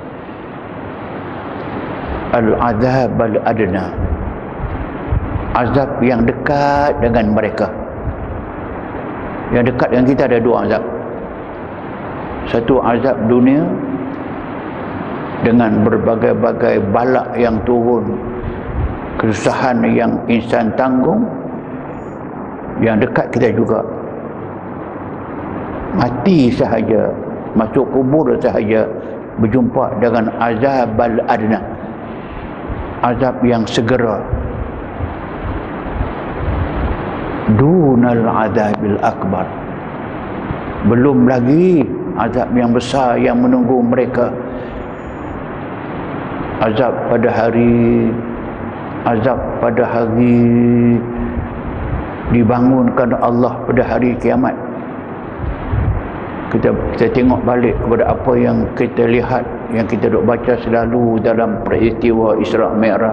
al-azab al-adna, azab yang dekat dengan mereka. Yang dekat dengan kita ada dua azab. Satu azab dunia dengan berbagai-bagai balak yang turun, kesusahan yang insan tanggung. Yang dekat kita juga, mati sahaja, masuk kubur sahaja berjumpa dengan azab al-adna, azab yang segera, dunal azabil akbar, belum lagi azab yang besar yang menunggu mereka. Azab pada hari dibangunkan Allah pada hari kiamat. Kita tengok balik kepada apa yang kita lihat, yang kita duk baca selalu dalam peristiwa Isra' Mi'raj.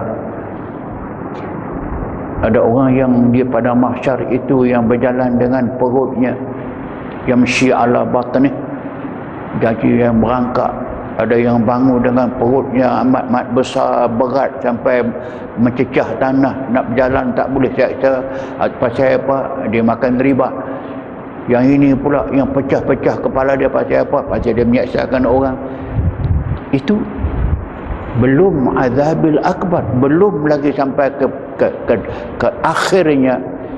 Ada orang yang dia pada mahsyar itu yang berjalan dengan perutnya yamshi ala batni, jadi yang berangkat. Ada yang bangun dengan perutnya amat besar, berat sampai mencecah tanah, nak berjalan tak boleh seksa. Pasal apa? Dia makan riba. Yang ini pula yang pecah-pecah kepala dia pasal apa? Pasal dia menyaksikan orang. Itu belum azabil akbar, belum lagi sampai ke akhirnya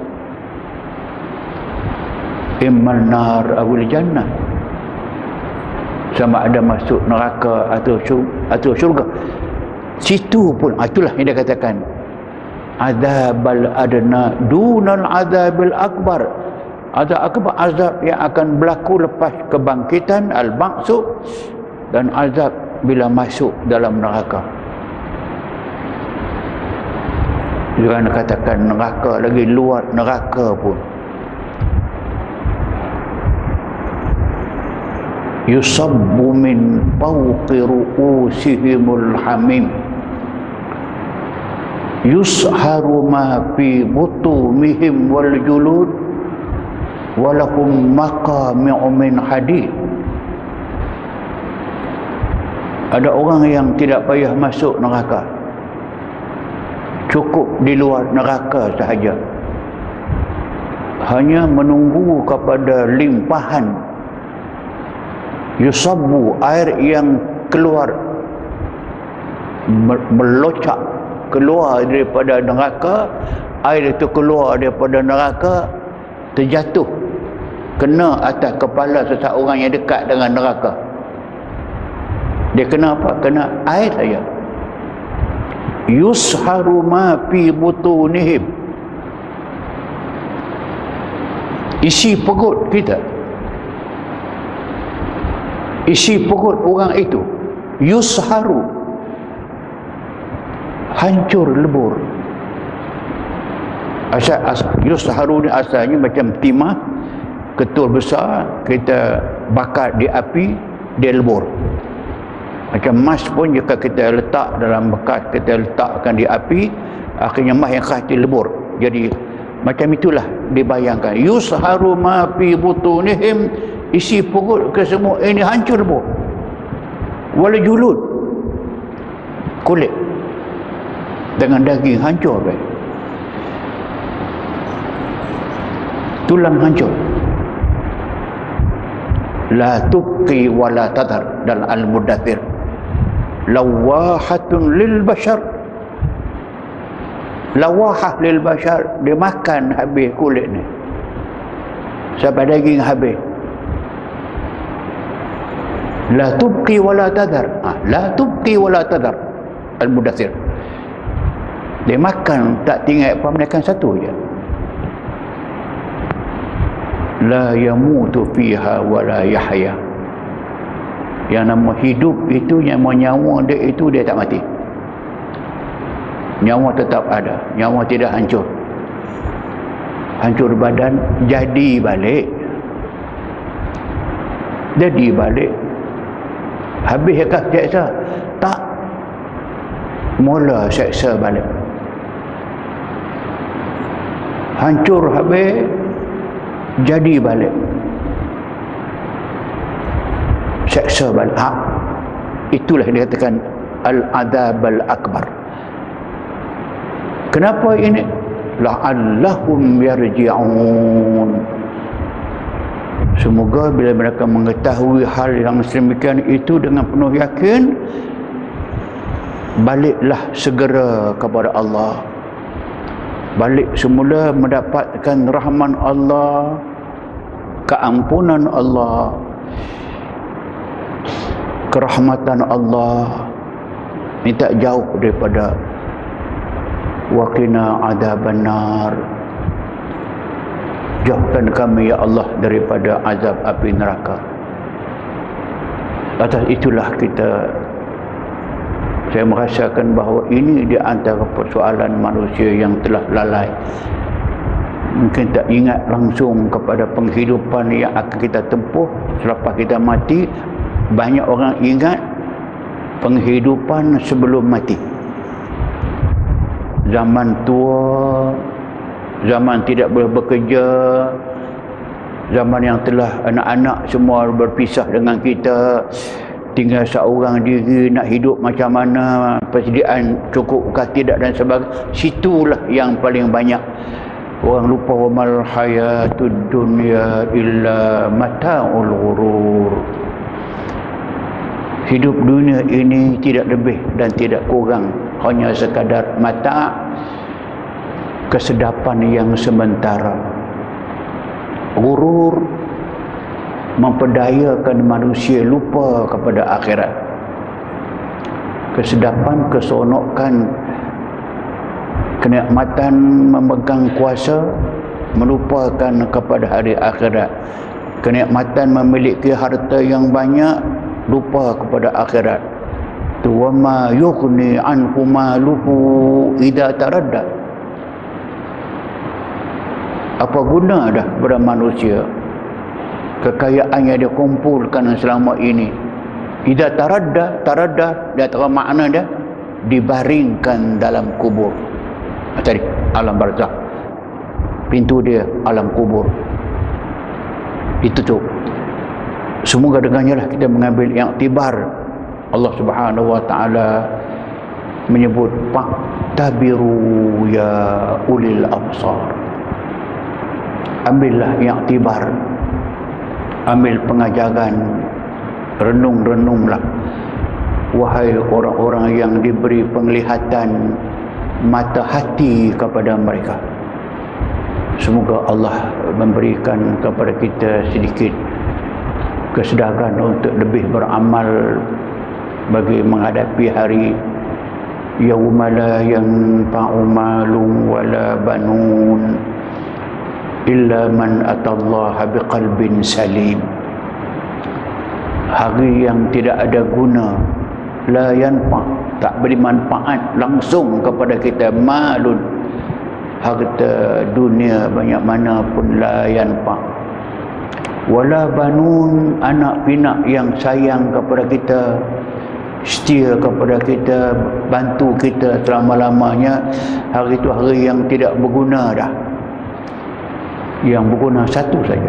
imman nar awil jannah, sama ada masuk neraka atau syurga. Situ pun itulah yang dia katakan azabal adna dunal azabil akbar. Azab akbar, azab yang akan berlaku lepas kebangkitan al-ba'su, dan azab bila masuk dalam neraka. Jangan katakan neraka, lagi luar neraka pun. Yusabbu min fawqi ru'usihimul hamim yusharu ma fi butumihim wal julud walahum maqami'u min hadid. Ada orang yang tidak payah masuk neraka, cukup di luar neraka sahaja, hanya menunggu kepada limpahan yusabbu, air yang keluar, melocak keluar daripada neraka. Air itu keluar daripada neraka, terjatuh kena atas kepala seseorang yang dekat dengan neraka. Dia kena apa? Kena air saja. Yusharu ma fi butunihim, isi perut kita, isi perut orang itu, yusharu, hancur lebur. Yusharu ni asalnya macam timah, ketul besar, kita bakar di api, dia lebur. Macam emas pun jika kita letak dalam bekas, kita letakkan di api, akhirnya emas yang khas dia lebur. Jadi macam itulah dibayangkan. Yusharu ma fi butunihim, isi perut ke semua ini hancur lebur. Wal julud, kulit dengan daging hancur, tulang hancur. La tubqi wa la tadhar, dalam Al-Mudaththir. Lawahatun lil bashar, lawahah lil bashar, dia makan habis kulit ni sampai daging habis. La tubqi wa la tadhar, la tubqi wa la tadhar, Al-Mudaththir. Dia makan tak tinggal apa, makan satu je. La yamutu fiha wa la yahya, yang nama hidup itu, yang nyawa dia itu, dia tak mati. Nyawa tetap ada, nyawa tidak hancur. Hancur badan, jadi balik. Jadi balik. Habiskah seksa? Tak. Mula seksa balik. Hancur habis, jadi balik. seksa balik. Itulah dikatakan al-adzab al-akbar. Kenapa ini? La'allahum yarji'un. Semoga bila mereka mengetahui hal yang sedemikian itu dengan penuh yakin, baliklah segera kepada Allah. Balik semula mendapatkan rahman Allah, keampunan Allah, kerahmatan Allah. Ini tak jauh daripada waqina adzaban nar. Jauhkan kami ya Allah daripada azab api neraka. Atas itulah saya merasakan bahawa ini di antara persoalan manusia yang telah lalai. Mungkin tak ingat langsung kepada penghidupan yang akan kita tempuh selepas kita mati. Banyak orang ingat penghidupan sebelum mati. Zaman tua, zaman tidak boleh bekerja, zaman yang telah anak-anak semua berpisah dengan kita, tinggal seorang diri, nak hidup macam mana, persediaan cukupkah tidak dan sebagainya. Situlah yang paling banyak orang lupa, wamal hayatud dunya illa mata'ul ghurur. Hidup dunia ini tidak lebih dan tidak kurang, hanya sekadar mata, kesedapan yang sementara. Ghurur memperdayakan manusia lupa kepada akhirat. Kesedapan, keseronokan, kenikmatan memegang kuasa melupakan kepada hari akhirat. Kenikmatan memiliki harta yang banyak lupa kepada akhirat. Wa ma yughni anhu maluhu idza taradda. Apa guna dah kepada manusia kekayaan yang dia kumpulkan selama ini? Idza taradda dia tahu makna dia, dibaringkan dalam kubur. Tadi alam barzakh, pintu dia alam kubur. Itu tu. Semoga dengannya lah kita mengambil iktibar. Allah Subhanahu wa taala menyebut fa'tabiru ya ulil absar. Ambillah iktibar, ambil pengajaran, renung-renunglah wahai orang-orang yang diberi penglihatan mata hati kepada mereka. Semoga Allah memberikan kepada kita sedikit kesedaran untuk lebih beramal bagi menghadapi hari yauma la yanfa'u malun wala banun illa man atallaha biqalbin salim. Hari yang tidak ada guna, la yanfa', tak beri manfaat langsung kepada kita, malun, harta dunia banyak mana pun, la yanfa', wala banun, anak pinak yang sayang kepada kita, setia kepada kita, bantu kita selama-lamanya. Hari itu hari yang tidak berguna dah. Yang berguna satu saja,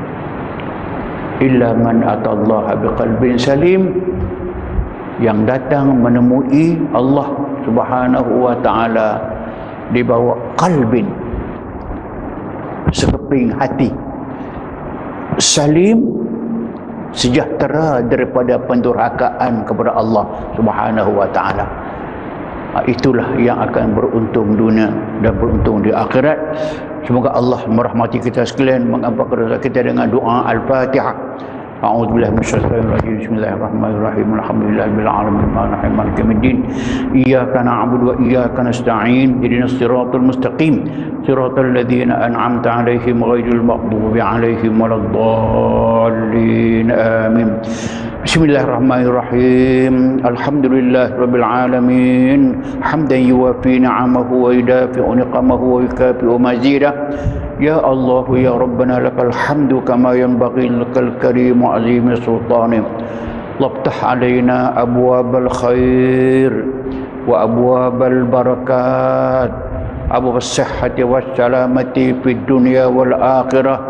illa man atallaha biqalbin salim, yang datang menemui Allah Subhanahu wa taala di bawah qalbin, sekeping hati salim, sejahtera daripada pendurhakaan kepada Allah Subhanahu wa taala. Itulah yang akan beruntung dunia dan beruntung di akhirat. Semoga Allah merahmati kita sekalian, mengampunkan dosa kita dengan doa Al-Fatihah. A'udzubillahi minasyaitonir rajim. Bismillahirrahmanirrahim. Alhamdulillahirabbil alamin. Arrahmanirrahim. Maliki yaumiddin. Iyyaka na'budu wa iyyaka nasta'in. Ihdinas siratal mustaqim. Siratal ladzina an'amta 'alaihim ghairil maghdubi 'alaihim waladdallin. Amin. Bismillahirrahmanirrahim. Alhamdulillahirabbil alamin. Hamdan yuwafi ni'amahu wa yudafi'u niqamahu wa yukafi'u mazidah. Ya Allah ya Rabbana lakal hamdu kama yanbaghi lakal karim wa azimi sultanih. Labtah alaina abwabal khair wa abwabal barakat, abwabas sihhati was salamati fid dunya wal akhirah,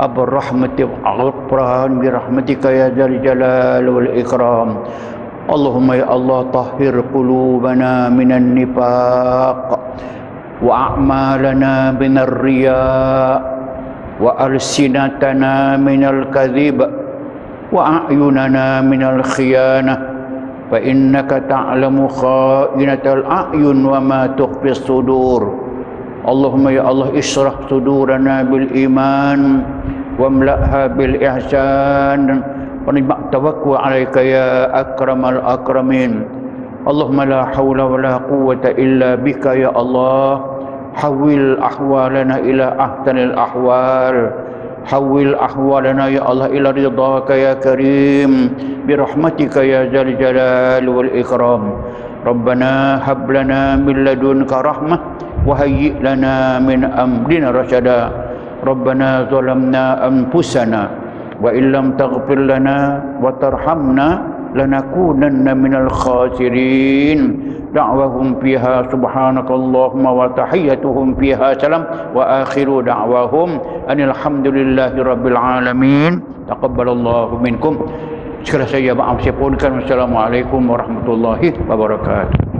أبا الرحمة والغفران برحمتك يا ذا الجلال والإكرام. اللهم يا الله طهر قلوبنا من النفاق وأعمالنا من الرياء وألسنتنا من الكذب وأعيننا من الخيانة فإنك تعلم خائنة الأعين وما تخفي الصدور. اللهم يا الله اشرح صدورنا بالإيمان واملأها بالإحسان ونجمع توكل عليك يا أكرم الأكرمين. اللهم لا حول ولا قوة إلا بك يا الله. حول أحوالنا إلى أحسن الأحوال، حول أحوالنا يا الله إلى رضاك يا كريم برحمتك يا ذا الجلال والإكرام. ربنا هب لنا من لدنك رحمة وهيئ لنا من أمرنا رشدا. ربنا ظلمنا أنفسنا وإن لم تغفر لنا وترحمنا لنكونن من الخاسرين. دعوهم فيها سبحانك اللهم وتحيتهم فيها سلام وآخر دعواهم أن الحمد لله رب العالمين. تقبل الله منكم. Sekali saya maaf saya pohonkan. Wassalamualaikum warahmatullahi wabarakatuh.